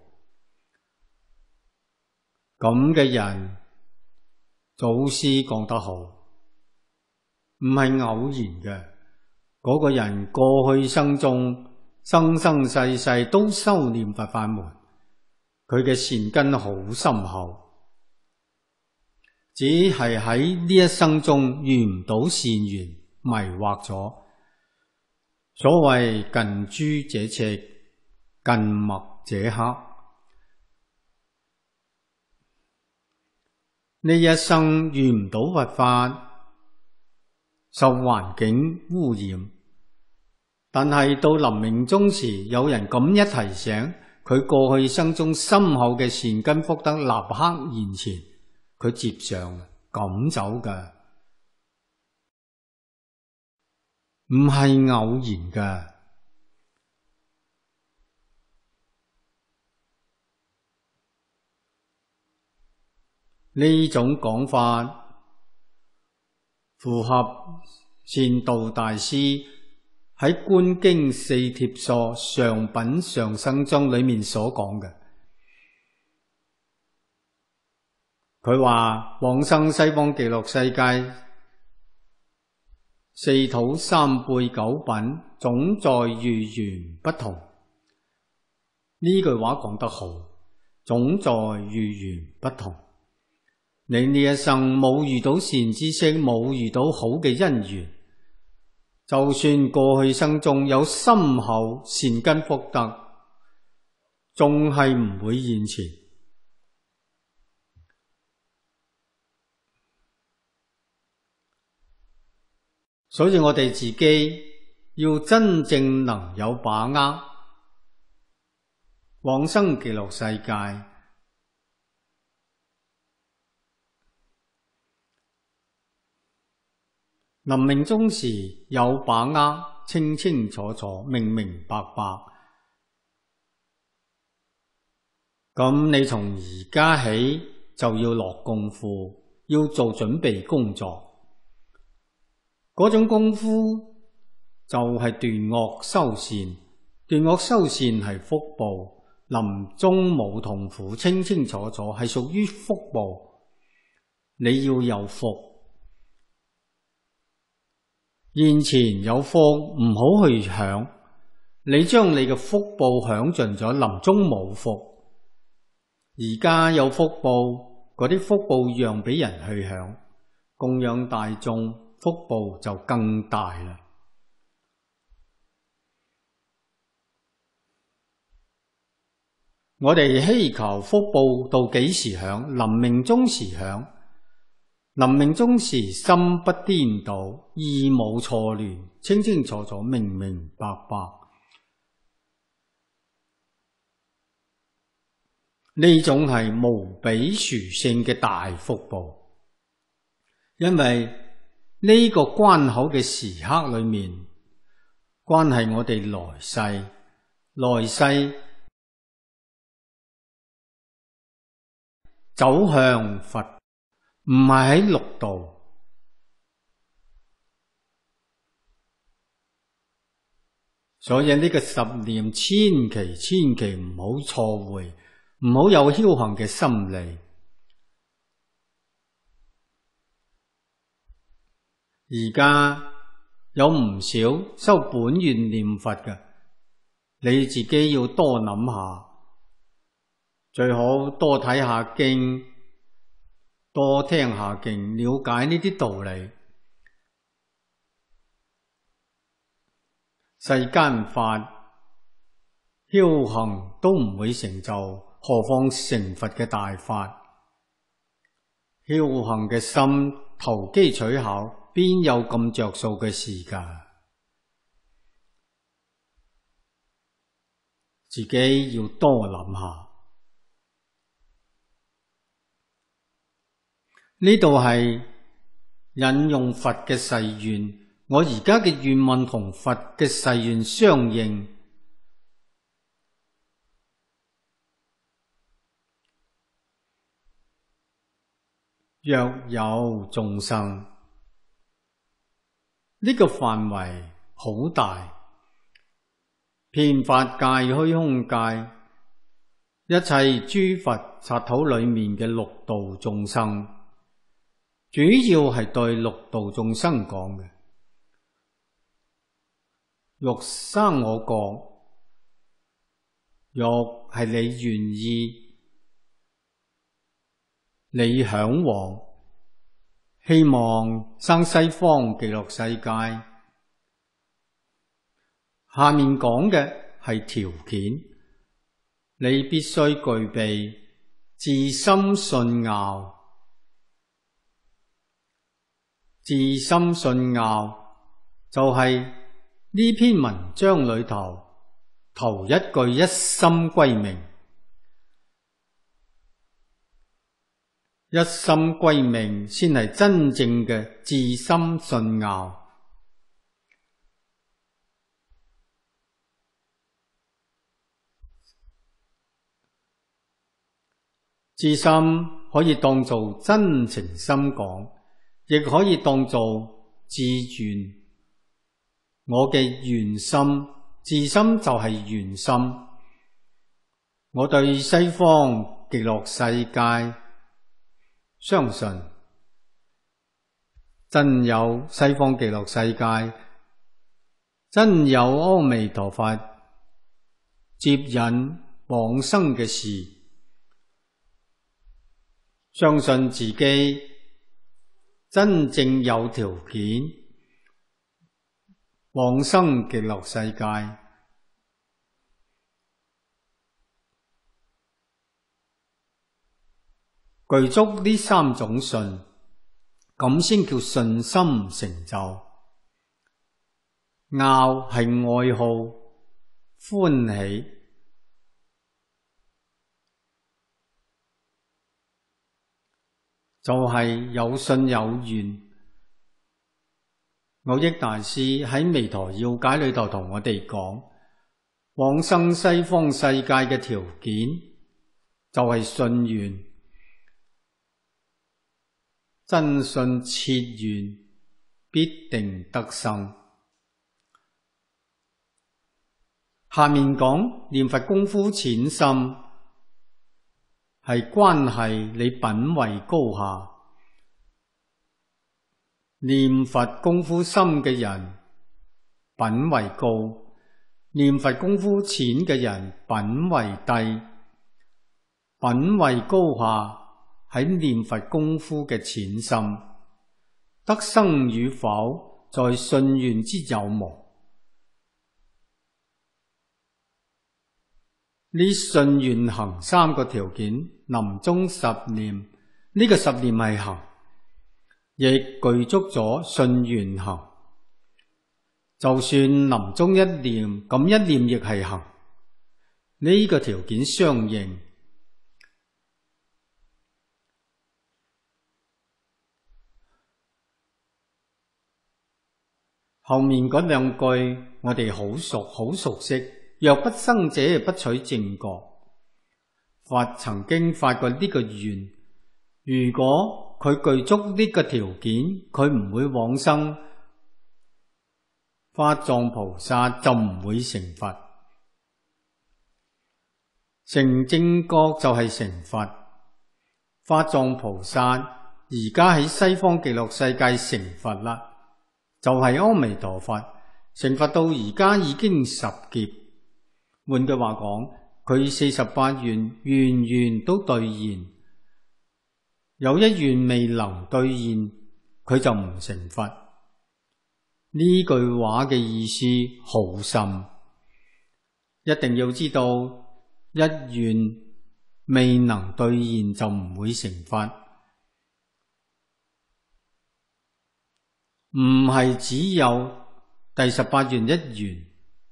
咁嘅人，祖師講得好，唔係偶然嘅。嗰個人過去生中生生世世都修念佛法門，佢嘅善根好深厚，只係喺呢一生中遇唔到善緣，迷惑咗。所謂近朱者赤，近墨者黑。呢一生遇唔到佛法，受環境污染，但係到臨命終時，有人咁一提醒，佢過去生中深厚嘅善根福德立刻現前，佢接上，咁走㗎，唔係偶然㗎。呢種講法符合善導大師喺《觀經四帖疏上品上生宗》裏面所講嘅。佢話往生西方極樂世界四土三輩九品，總在遇緣不同。呢句話講得好，總在遇緣不同。你呢一生冇遇到善知識，冇遇到好嘅因緣，就算過去生中有深厚善根福德，仲係唔會現前。所以我哋自己要真正能有把握往生極樂世界。臨命終時有把握，清清楚楚，明明白白。咁你從而家起就要落功夫，要做準備工作。嗰種功夫就係斷惡修善，斷惡修善係福報，臨終冇痛苦，清清楚楚係屬於福報。你要有福。現前有福唔好去享，你將你嘅福報享盡咗，臨終冇福。而家有福報，嗰啲福報讓俾人去享，供養大眾，福報就更大啦。我哋希求福報到幾時享？臨命終時享。臨命終時心不顛倒，意冇錯亂，清清楚楚，明明白白。呢種係無比殊勝嘅大福報，因為呢個關口嘅時刻裏面，關係我哋來世走向佛，唔係喺六道。所以呢個十念千祈唔好錯會， 唔好有僥倖嘅心理。而家有唔少修本願念佛嘅，你自己要多諗下，最好多睇下經，多聽下經，了解呢啲道理。世間法僥倖都唔會成就，何況成佛嘅大法？僥倖嘅心投機取巧，邊有咁着數嘅事㗎？自己要多諗下。呢度係引用佛嘅誓願，我而家嘅願望同佛嘅誓願相應。若有眾生，呢個範圍好大，遍法界、虛空界，一切諸佛剎土裏面嘅六道眾生，主要係對六道眾生講嘅。欲生我國，欲係你願意，你向往，希望生西方極樂世界。下面講嘅係條件，你必須具備自心信樂。自心信樂就係呢篇文章裏頭一句一心歸命。一心歸命先係真正嘅自心信樂。自心可以當做真情心講，亦可以當做自願。我嘅願心，自心就係願心。我對西方極樂世界相信，真有西方極樂世界，真有阿彌陀佛接引往生嘅事。相信自己真正有條件往生極樂世界，具足呢三種信，咁先叫信心成就。樂係愛好、歡喜，就係有信有願。蕅益大師喺《彌陀要解》裏頭同我哋講，往生西方世界嘅條件就係信願，真信切願，必定得生。下面講念佛功夫淺深，係關係你品位高下。念佛功夫深嘅人品位高，念佛功夫淺嘅人品位低。品位高下喺念佛功夫嘅淺深，得生與否在信願之有無。呢信願行三個條件，臨終十念，呢個十念係行，亦具足咗信願行。就算臨終一念，咁一念亦係行，呢個條件相應。後面嗰兩句我哋好熟悉。若不生者，不取正覺。佛曾經發過呢個願，如果佢具足呢個條件，佢唔會往生。法藏菩薩就唔會成佛。 成正覺就係成佛。法藏菩薩而家喺西方極樂世界成佛啦，就係阿彌陀佛。成佛到而家已經10劫，換句話講，佢48願願願都兌現，有一願未能兌現，佢就唔成佛。呢句話嘅意思好深，一定要知道，一願未能兌現就唔會成佛，唔係只有第18願一願。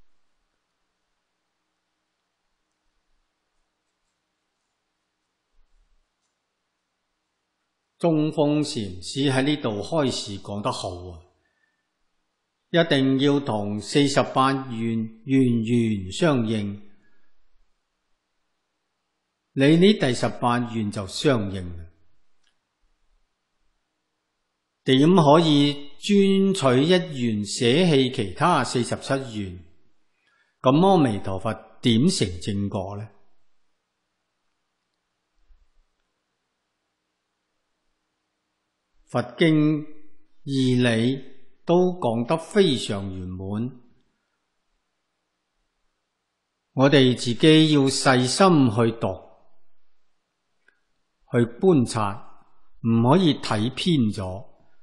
中峰禪師喺呢度開示講得好啊，一定要同48願願願相應，你呢第18願就相應。點可以專取一願捨棄其他47願？咁阿彌陀佛點成正覺呢？佛經義理都講得非常圓滿，我哋自己要細心去讀，去觀察，唔可以睇偏咗。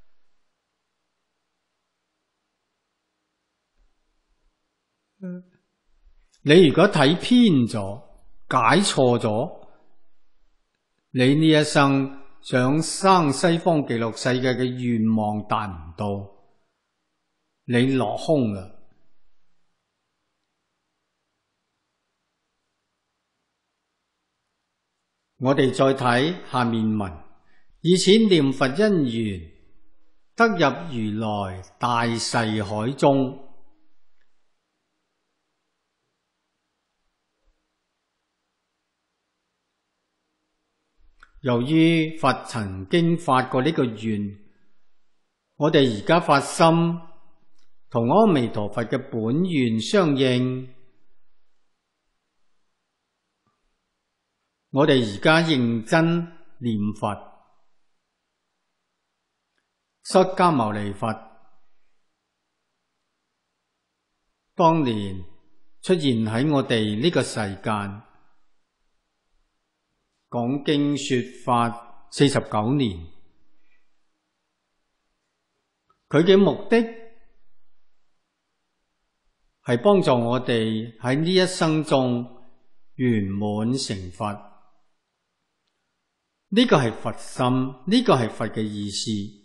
你如果睇偏咗，解錯咗，你呢一生想生西方極樂世界嘅願望達唔到，你落空啦。我哋再睇下面文，以此念佛因緣，得入如來大誓海中。由於佛曾經發過呢個願，我哋而家發心同阿彌陀佛嘅本願相應，我哋而家認真念佛。釋迦牟尼佛當年出現喺我哋呢個世間，講經說法49年，佢嘅目的係幫助我哋喺呢一生中圓滿成佛。呢個係佛心，呢個係佛嘅意思。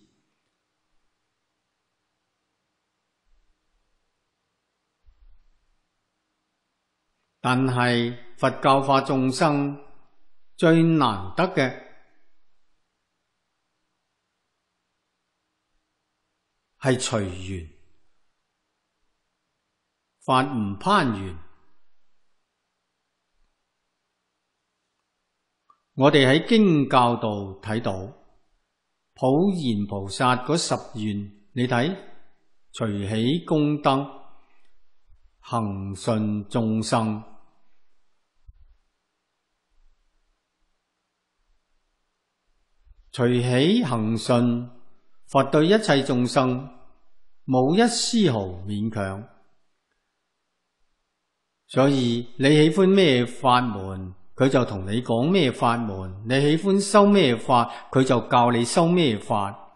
但係佛教化眾生最難得嘅係隨緣，法唔攀緣。我哋喺經教度睇到普賢菩薩嗰10願，你睇隨喜功德，恆順眾生。隨喜恆順，佛對一切眾生冇一絲毫勉強，所以你喜歡咩法門，佢就同你講咩法門；你喜歡修咩法，佢就教你修咩法。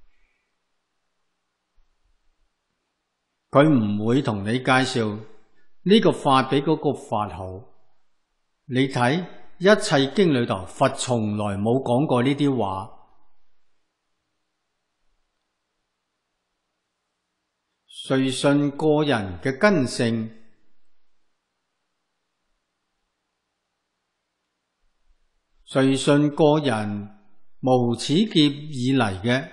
佢唔會同你介紹呢個法比嗰個法好。你睇一切經裏頭，佛從來冇講過呢啲話。隨順個人嘅根性，隨順個人無始劫以嚟嘅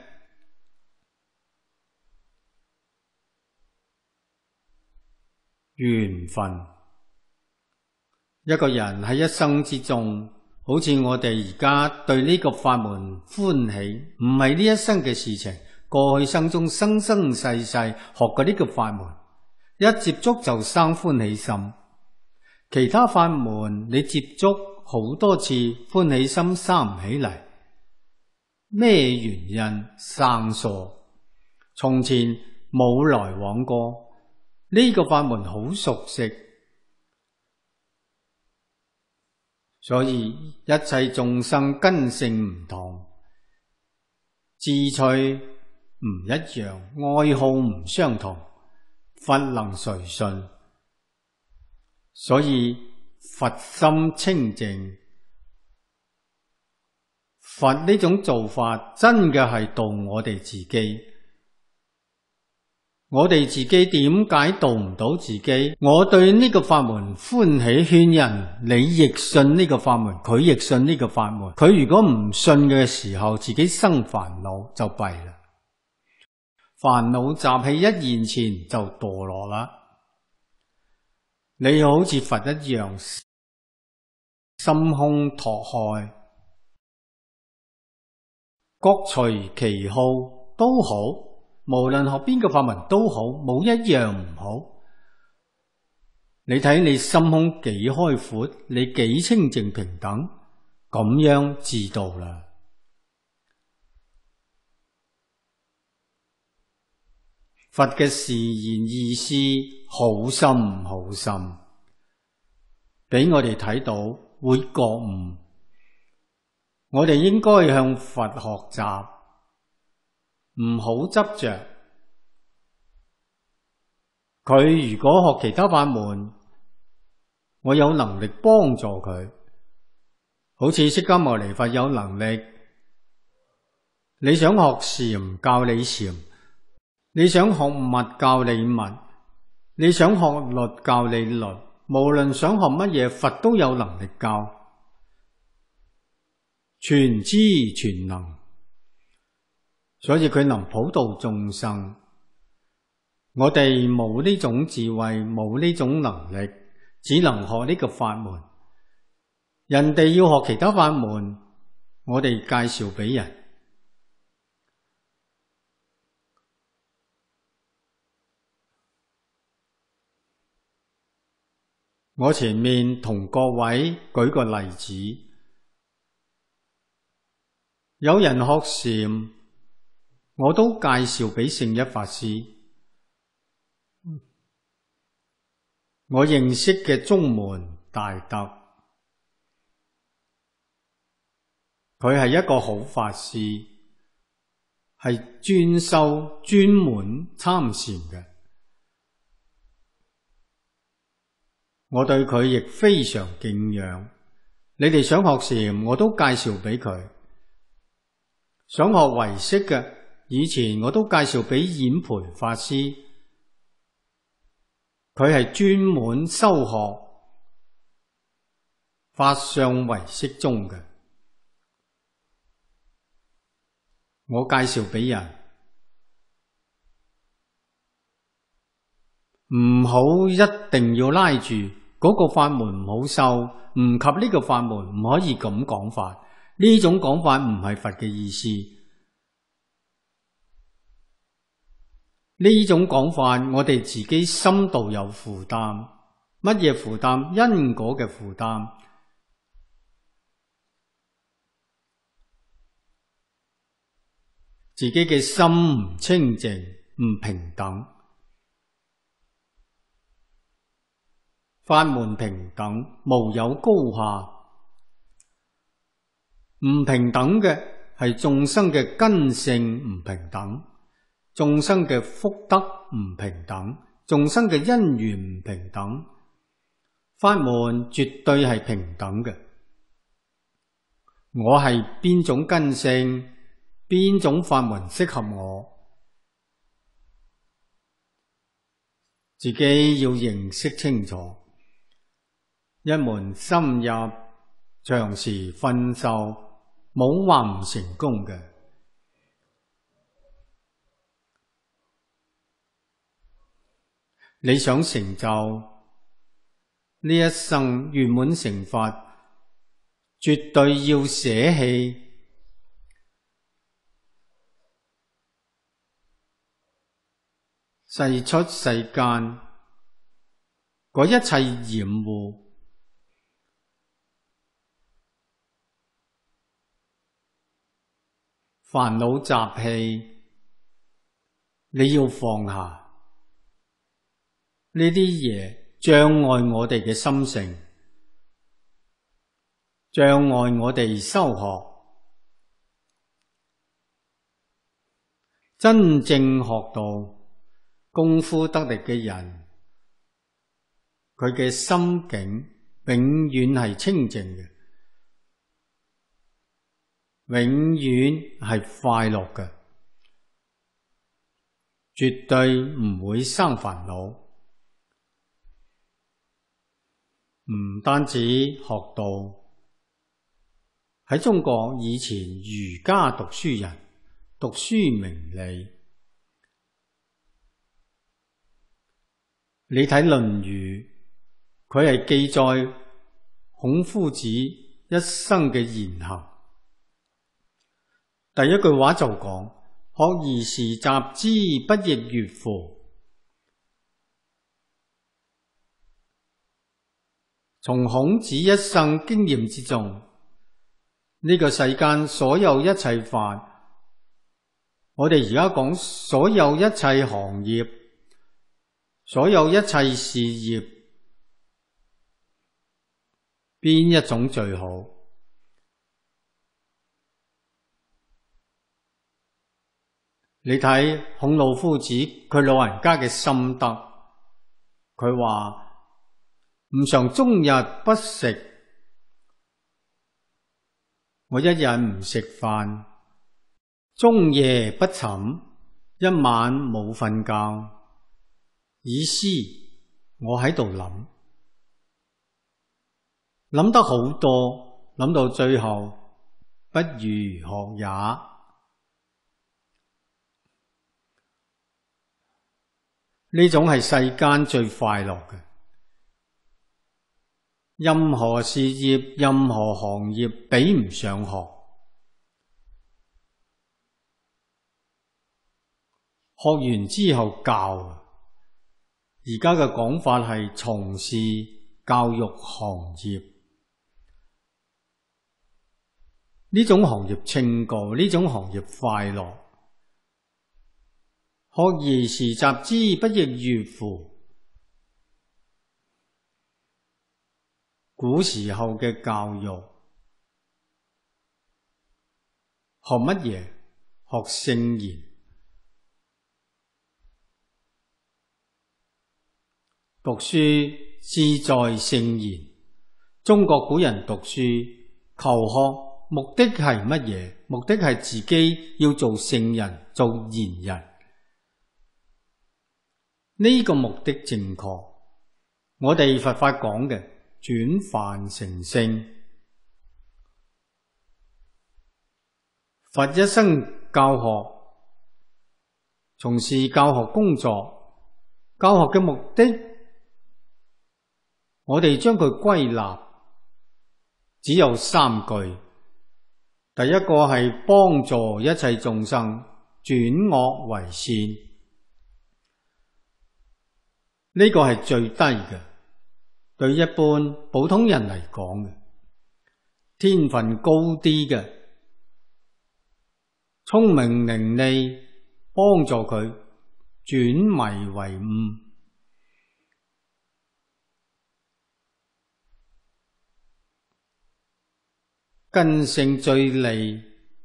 緣分。一個人喺一生之中，好似我哋而家對呢個法門歡喜，唔係呢一生嘅事情，過去生中生生世世學過呢個法門，一接觸就生歡喜心。 其他法門你接觸好多次，歡喜心生唔起嚟，咩原因？生疏，從前冇來往過，呢個法門好熟悉，所以一切眾生根性唔同，志趣唔一樣，愛好唔相同，佛能隨順，所以佛心清淨。佛呢種做法真嘅係度我哋自己。我哋自己點解度唔到自己？我對呢個法門歡喜勸人，你亦信呢個法門，佢亦信呢個法門。佢如果唔信嘅時候，自己生煩惱就弊啦。煩惱習氣一現前就墮落啦。你好似佛一樣，心空托開，各隨其好都好。無論學邊個法門都好，冇一樣唔好。你睇你心胸幾開闊，你幾清淨平等，咁樣自度啦。佛嘅示現意思好深好深，俾我哋睇到會覺悟。我哋應該向佛學習。唔好執着，佢如果學其他法門，我有能力幫助佢，好似釋迦牟尼佛有能力。你想學禪教你禪，你想學密教你密，你想學律教你律，無論想學乜嘢，佛都有能力教，全知全能。所以佢能普渡眾生，我哋冇呢種智慧，冇呢種能力，只能學呢個法門。人哋要學其他法門，我哋介紹俾人。我前面同各位舉個例子，有人學禪，我都介紹俾聖一法師。我認識嘅宗門大德，佢係一個好法師，係專修專門參禪嘅。我對佢亦非常敬仰。你哋想學禪，我都介紹俾佢。想學唯識嘅，以前我都介紹俾演培法師，佢係專門修學法相唯識宗嘅。我介紹俾人，唔好一定要拉住嗰個法門唔好修，唔及呢個法門，唔可以咁講法。呢種講法唔係佛嘅意思。呢種講法，我哋自己心度有負擔。乜嘢負擔？因果嘅負擔。自己嘅心唔清淨，唔平等。法門平等，無有高下。唔平等嘅係眾生嘅根性唔平等，眾生嘅福德唔平等，眾生嘅因緣唔平等。法門絕對係平等嘅。我係邊種根性，邊種法門適合我，自己要認識清楚。一門深入，長時熏修，冇話唔成功嘅。你想成就呢一生圓滿成佛，絕對要捨棄世出世間嗰一切染污， 煩惱習氣，你要放下呢啲嘢，障礙我哋嘅心性，障礙我哋修學。真正學到功夫得力嘅人，佢嘅心境永遠係清淨嘅，永遠係快樂嘅，絕對唔會生煩惱。唔單止學到，喺中國以前儒家讀書人讀書明理，你睇《論語》，佢係記載孔夫子一生嘅言行。第一句話就講：學而時習之，不亦說乎？從孔子一生經驗之中，呢個世間所有一切法，我哋而家講所有一切行業，所有一切事業，邊一種最好？你睇孔老夫子佢老人家嘅心得，佢話唔常終日不食，我一日唔食飯，終夜不寢，一晚冇瞓覺，意思我喺度諗得好多，諗到最後不如學也。呢種係世間最快樂嘅，任何事業，任何行業比唔上學。學完之後教，而家嘅講法係從事教育行業。呢種行業清高，呢種行業快樂。學而時習之，不亦說乎？古時候嘅教育，學乜嘢？學聖賢。讀書志在聖賢。中國古人讀書求學目的係乜嘢？目的係自己要做聖人，做賢人。呢個目的正確，我哋佛法講嘅轉凡成聖。佛一生教學，從事教學工作，教學嘅目的，我哋將佢歸納，只有三句。第一個係幫助一切眾生轉惡為善。呢個係最低嘅，對一般普通人嚟講嘅，天分高啲嘅，聰明伶俐，幫助佢轉迷為悟。根性最利，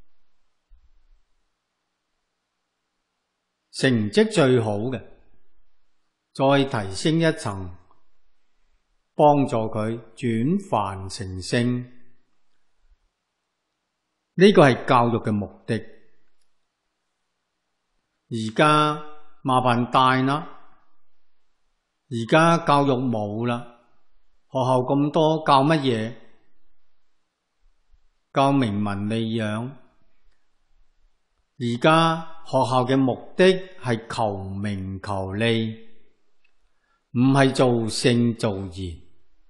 成績最好嘅，再提升一層，幫助佢轉凡成聖。呢個係教育嘅目的。而家麻煩大啦，而家教育冇啦，學校咁多教乜嘢？教明文利養。而家學校嘅目的係求名求利，唔係做聖做賢。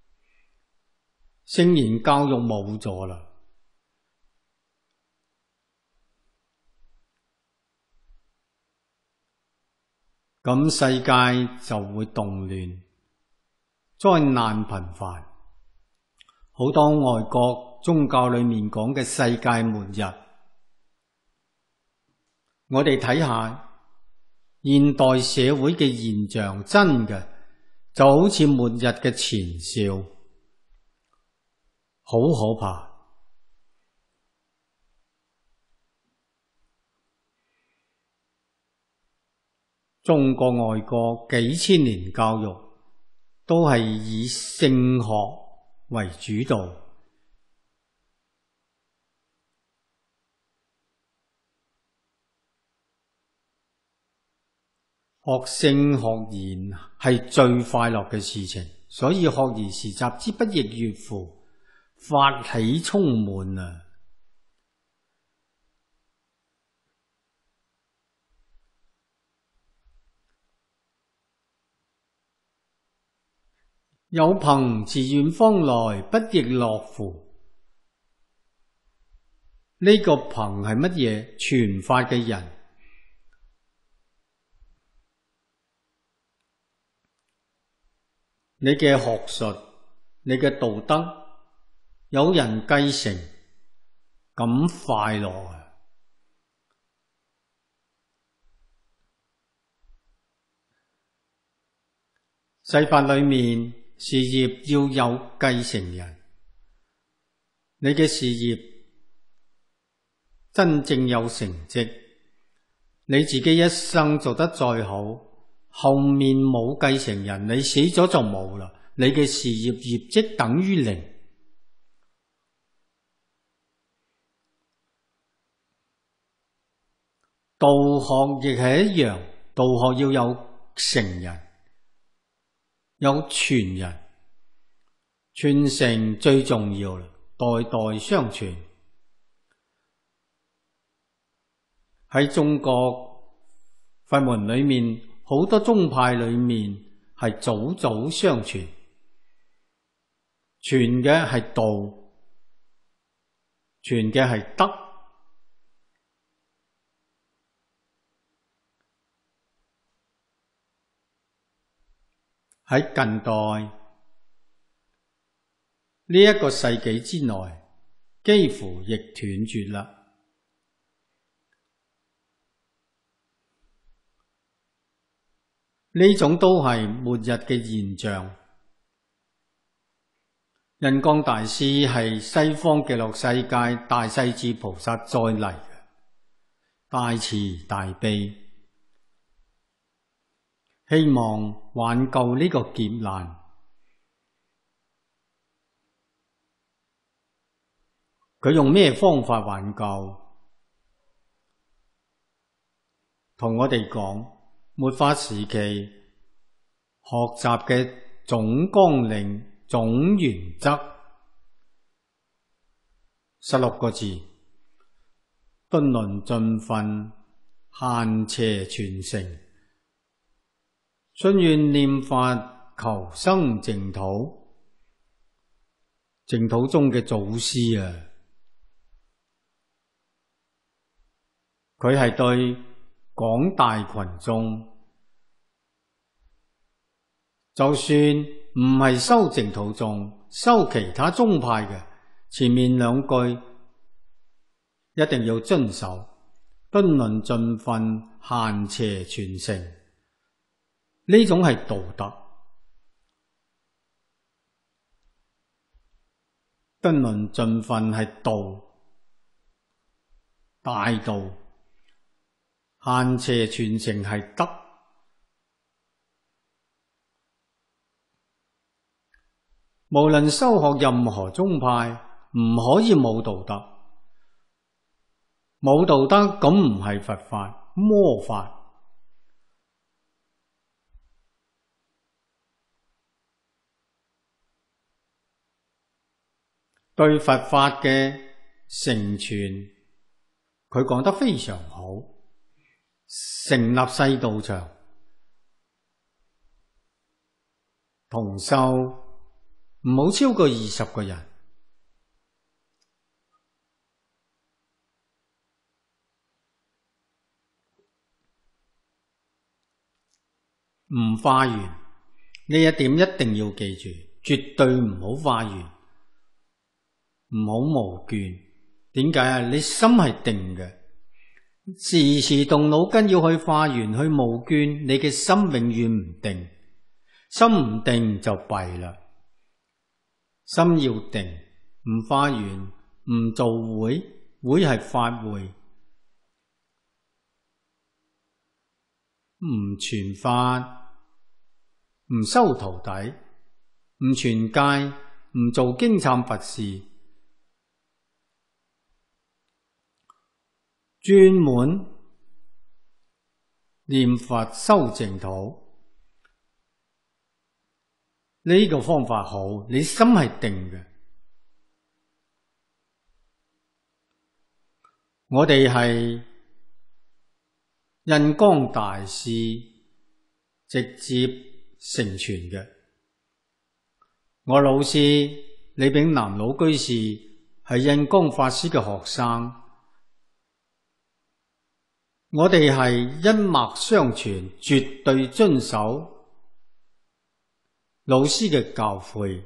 聖賢教育冇咗啦，咁世界就會動亂，災難頻繁。好多外國宗教裏面講嘅世界末日， 我哋睇下現代社會嘅現象，真嘅就好似末日嘅前兆，好可怕。中國外國幾千年教育都係以性學為主導，學性學言係最快樂嘅事情，所以學而時習之，不亦說乎？法喜充滿啊！有朋自遠方來，不亦樂乎？呢個朋係乜嘢？傳法嘅人。你嘅學術，你嘅道德，有人繼承，咁快樂啊！世法裏面，事業要有繼承人。你嘅事業真正有成績，你自己一生做得再好，後面冇繼承人，你死咗就冇啦，你嘅事業業績等於零。道學亦係一樣，道學要有成人，有傳人，傳承最重要啦，代代相傳。喺中國佛門裏面，好多宗派裏面係祖祖相傳，傳嘅係道，傳嘅係德。喺近代呢一個世紀之內，幾乎亦斷絕啦。呢種都係末日嘅現象。印光大師係西方極樂世界大勢至菩薩再嚟嘅，大慈大悲，希望挽救呢個劫難。佢用咩方法挽救？同我哋講，末法時期學習嘅總綱領、總原則16個字：敦倫盡訓，閒邪傳承，信願念法，求生淨土。淨土中嘅祖師啊，佢係對廣大群眾，就算唔係修淨土宗，修其他宗派嘅，前面兩句一定要遵守：敦倫盡訓，閒邪傳承。呢種係道德。敦倫盡訓係道，大道；閒邪傳承係德。無論修學任何宗派，唔可以冇道德。冇道德咁唔係佛法，魔法。對佛法嘅成全，佢講得非常好。成立誓道場，同修唔好超過20個人，唔化緣，呢一點一定要記住，絕對唔好化緣，唔好無眷。點解啊？你心係定嘅， 時時動腦筋要去化緣去募捐，你嘅心永遠唔定，心唔定就弊啦。心要定，唔化緣，唔做會，會係法會，唔傳法，唔收徒弟，唔傳戒，唔做經懺佛事，專門念佛修淨土。呢個方法好，你心係定嘅。我哋係印光大師直接承傳嘅。我老師李炳南老居士係印光法師嘅學生，我哋係一脈相傳，絕對遵守老師嘅教誨，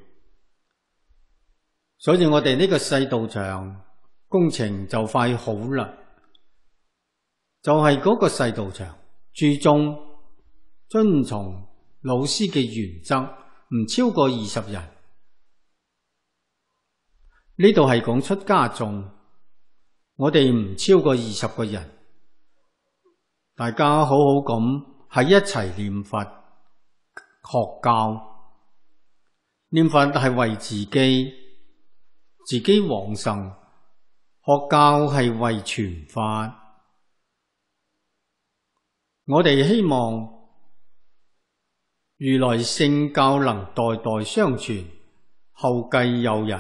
所以我哋呢個細道場工程就快好啦。就係嗰個細道場注重遵從老師嘅原則，唔超過20人。呢度係講出家眾，我哋唔超過20個人，大家好好咁喺一齊念佛學教。念佛係為自己往生，學教係為傳法。我哋希望如來聖教能代代相傳，後繼有人。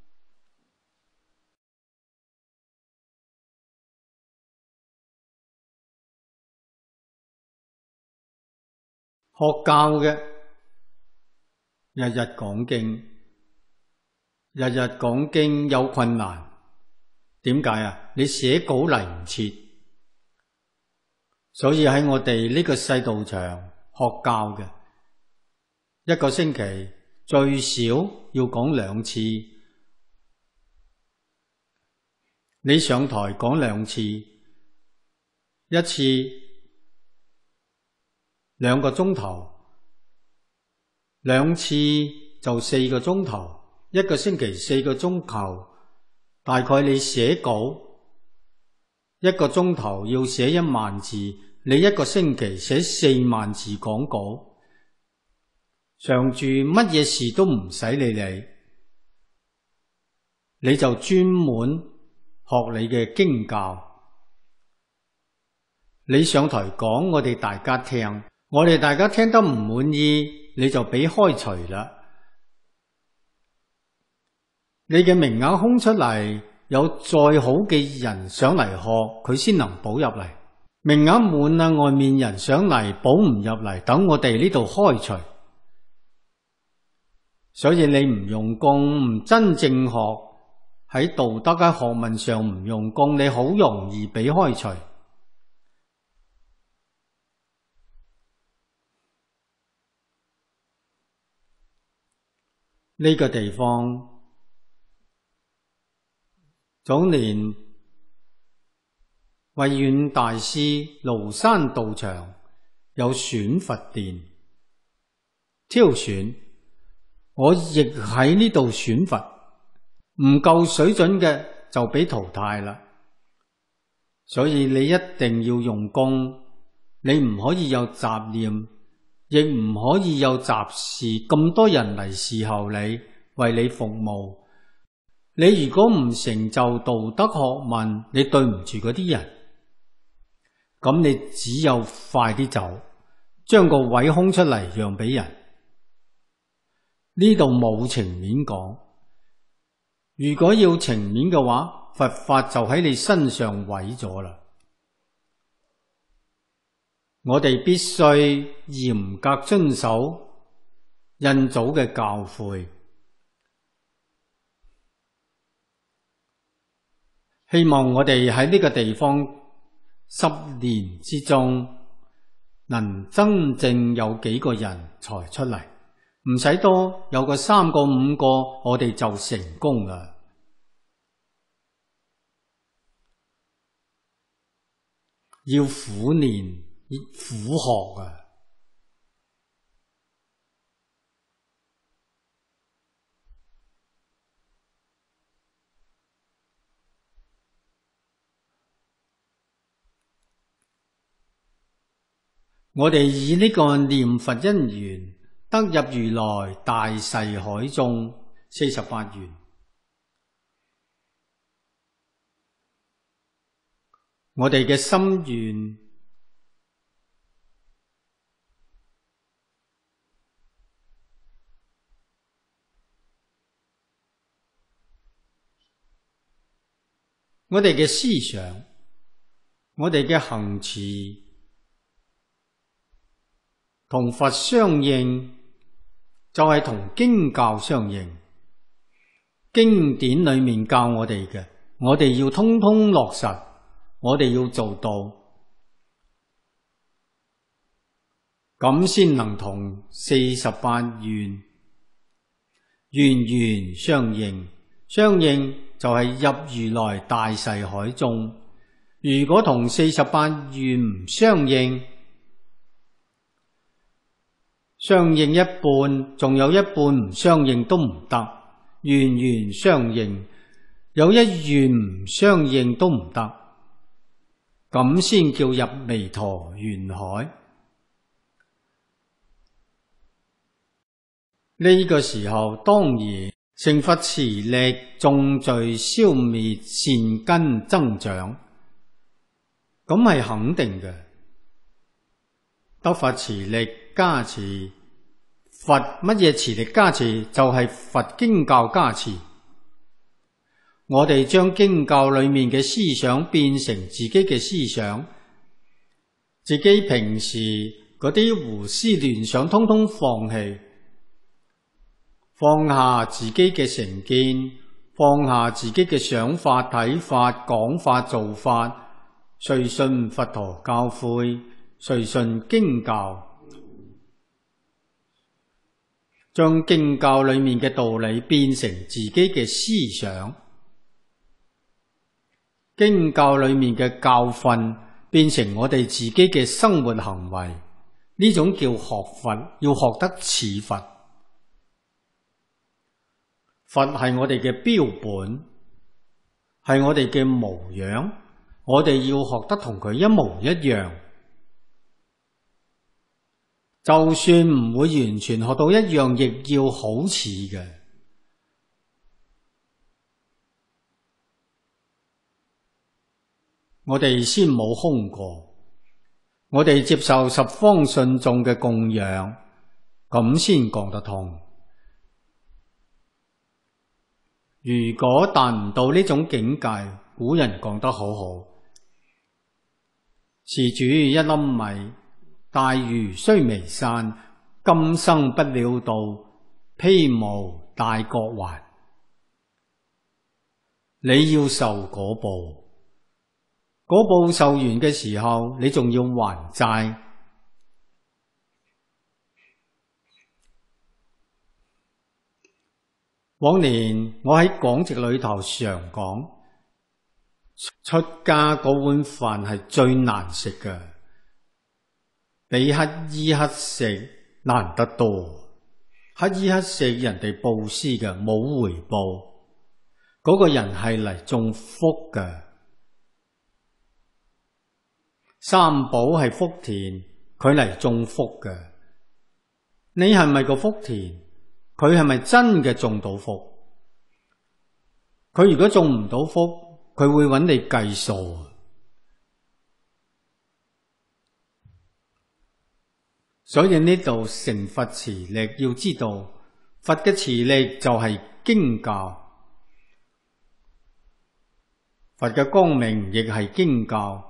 學教嘅日日講經，日日講經有困難，點解啊？你寫稿嚟唔切，所以喺我哋呢個細道場學教嘅，一個星期最少要講2次。你上台講2次，一次2個鐘頭，2次就4個鐘頭，一個星期4個鐘頭。大概你寫稿1個鐘頭要寫1萬字，你1個星期寫4萬字講稿，常住乜嘢事都唔使理，你就專門學你嘅經教。你上台講，我哋大家聽，我哋大家聽得唔滿意，你就俾開除啦。你嘅名額空出嚟，有再好嘅人上嚟學，佢先能補入嚟。名額滿啦，外面人上嚟補唔入嚟，等我哋呢度開除。所以你唔用功，唔真正學，喺道德嘅學問上唔用功，你好容易俾開除。呢個地方早年慧遠大師廬山道場有選佛殿，挑選，我亦喺呢度選佛，唔夠水準嘅就俾淘汰啦。所以你一定要用功，你唔可以有雜念，亦唔可以有雜事。咁多人嚟侍候你，為你服務，你如果唔成就道德學問，你對唔住嗰啲人，咁你只有快啲走，將個位空出嚟讓俾人。呢度冇情面講，如果要情面嘅話，佛法就喺你身上毀咗啦。我哋必須嚴格遵守印祖嘅教誨，希望我哋喺呢個地方10年之中，能真正有幾個人才出嚟，唔使多，有個3個5個，我哋就成功啦。 要苦練、苦學啊！我哋以呢個念佛因緣得入如來大誓海中48願，我哋嘅心願我哋嘅思想，我哋嘅行持同佛相應，就係同經教相應。經典裏面教我哋嘅，我哋要通通落實，我哋要做到，咁先能同48願願願相應。相應就係入如來大誓海中。如果同48願唔相應，相應一半，仲有一半唔相應都唔得。願願相應，有一願唔相應都唔得，咁先叫入彌陀願海。呢個時候當然成佛持力眾罪消滅，善根增長，咁係肯定嘅。得佛持力加持，佛乜嘢持力加持？就係佛經教加持。我哋將經教裏面嘅思想變成自己嘅思想，自己平時嗰啲胡思亂想通通放棄，放下自己嘅成見，放下自己嘅想法、睇法、講法、做法，遂信佛陀教誨，遂信經教。將經教裏面嘅道理變成自己嘅思想，經教裏面嘅教訓變成我哋自己嘅生活行為，呢種叫學佛，要學得似佛。佛係我哋嘅標本，係我哋嘅模樣，我哋要學得同佢一模一樣。就算唔會完全學到一樣，亦要好似嘅。我哋先冇空過，我哋接受十方信眾嘅供養，咁先講得通。如果達唔到呢種境界，古人講得好好，施主一粒米，大如須彌山，今生不了道，披無大國還。你要受果報，果報受完嘅時候，你仲要還債。往年我喺講席裏頭常講，出家嗰碗飯係最難食嘅，比乞衣乞食難得多。乞衣乞食人哋布施嘅，冇回報，嗰個人係嚟種福嘅。三寶係福田，佢嚟種福嘅。你係咪個福田？佢係咪真嘅種到福？佢如果種唔到福，佢會揾你計數。所以呢度成佛持力，要知道佛嘅持力就係經教，佛嘅光明亦係經教。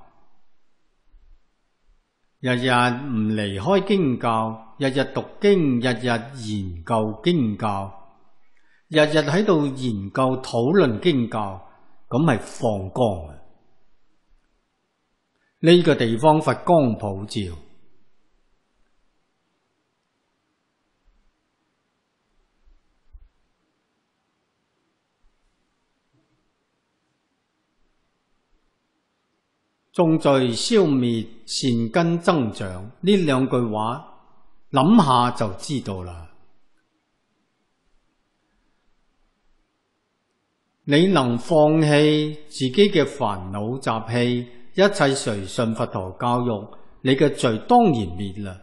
日日唔離開經教，日日讀經，日日研究經教，日日喺度研究討論經教，咁係放光啊！呢個地方佛光普照， 重罪消滅，善根增長，呢兩句話諗下就知道啦。你能放棄自己嘅煩惱習氣，一切隨順佛陀教育，你嘅罪當然滅啦，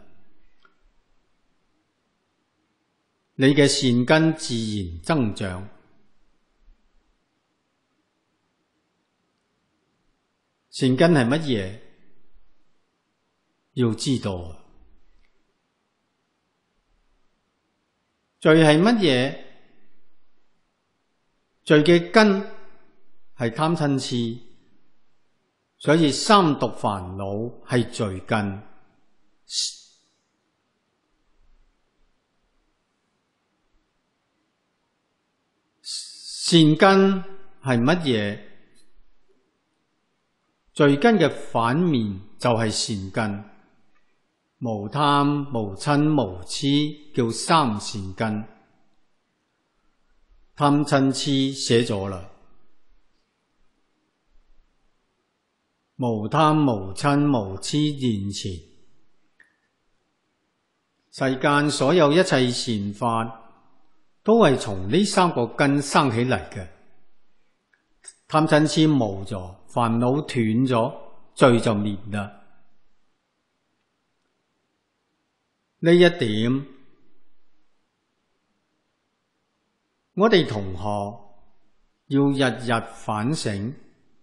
你嘅善根自然增長。善根係乜嘢？要知道。罪係乜嘢？罪嘅根係貪嗔癡，所以三毒煩惱係罪根。善根係乜嘢？罪根嘅反面就係善根，無貪、無嗔、無癡，叫三善根。貪嗔癡寫咗啦，無貪無嗔無癡現前。世間所有一切善法都係從呢三個根生起嚟嘅。貪嗔癡冇咗，煩惱斷咗，罪就滅啦。呢一點我哋同學要日日反省，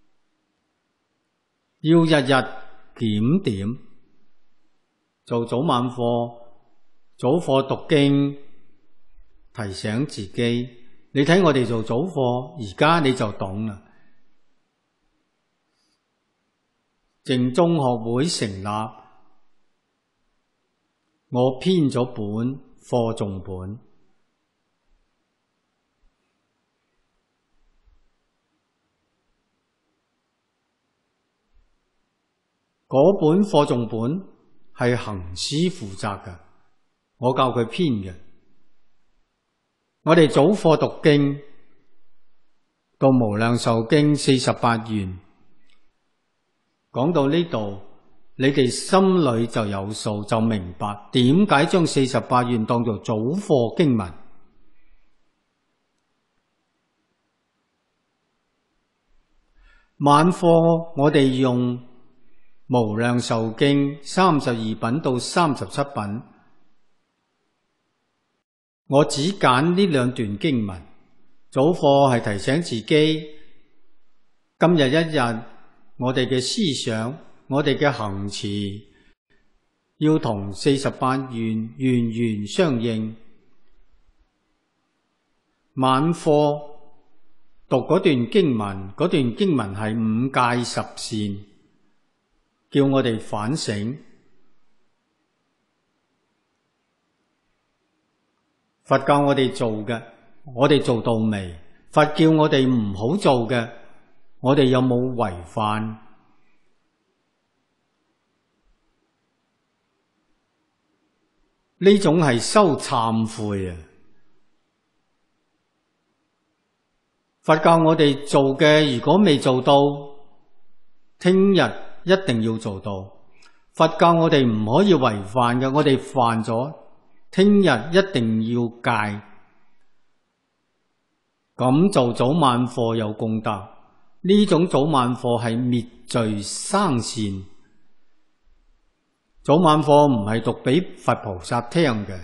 要日日檢點，做早晚課，早課讀經，提醒自己。你睇我哋做早課，而家你就懂啦。淨宗學會成立，我編咗本課誦本，嗰本課誦本係行師負責嘅，我教佢編嘅。我哋早課讀經到無量壽經48願，講到呢度，你哋心裏就有數，就明白點解將48願當作早課經文。晚課我哋用無量壽經32品到37品，我只揀呢兩段經文。早課係提醒自己，今日一日我哋嘅思想，我哋嘅行持要同48願圓圓相應。晚課讀嗰段經文，嗰段經文係五戒十善，叫我哋反省。佛教我哋做嘅，我哋做到未？佛叫我哋唔好做嘅，我哋有冇違犯？呢種係修懺悔啊！佛教我哋做嘅，如果未做到，聽日一定要做到。佛教我哋唔可以違犯嘅，我哋犯咗，聽日一定要戒。咁做早晚課有功德，呢種早晚課係滅罪生善。早晚課唔係讀俾佛菩薩聽嘅，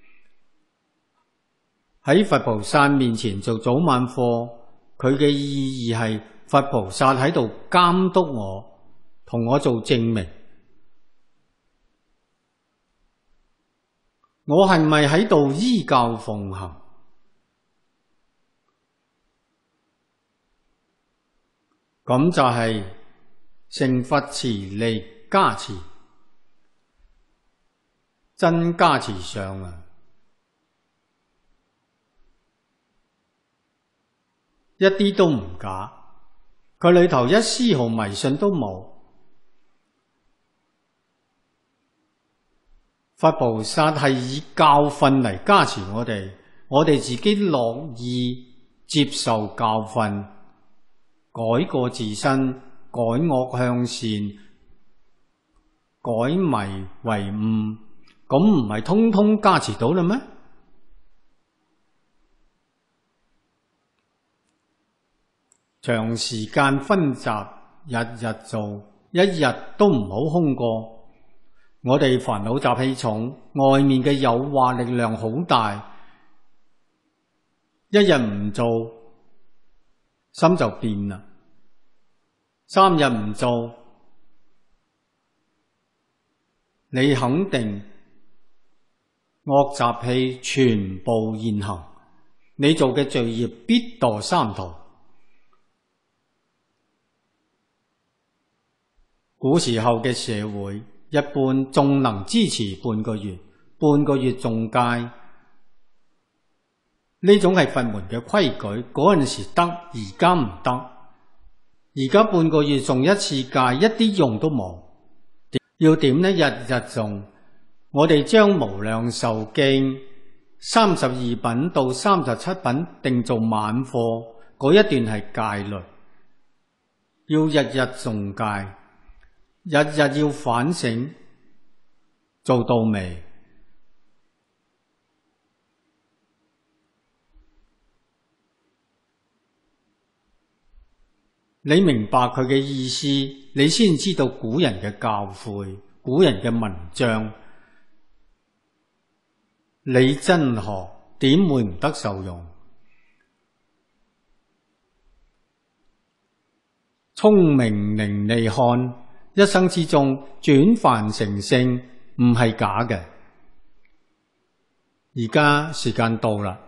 喺佛菩薩面前做早晚課，佢嘅意義係佛菩薩喺度監督我，同我做證明。我係咪喺度依教奉行？咁就係成佛持力加持，真加持上啊！一啲都唔假，佢裏頭一絲毫迷信都冇。佛菩薩係以教訓嚟加持我哋，我哋自己樂意接受教訓，改過自身，改改惡向善，改迷為悟，咁唔係通通加持到啦咩？長時間分集，日日做，一日都唔好空過。我哋煩惱習氣重，外面嘅誘惑力量好大，一日唔做，心就變啦。3日唔做，你肯定惡習氣全部現行，你做嘅罪業必墮三途。古時候嘅社會一般仲能支持半個月，半個月誦戒，呢種係佛門嘅規矩，嗰陣時得，而家唔得。而家半個月誦一次戒，一啲用都冇。要點呢？日日誦。我哋將無量壽經32品到37品定做晚課，嗰一段係戒律，要日日誦戒，日日要反省，做到未？你明白佢嘅意思，你先知道古人嘅教誨，古人嘅文章。你真學點會唔得受用？聰明伶俐漢一生之中轉凡成聖，唔係假嘅。而家時間到啦。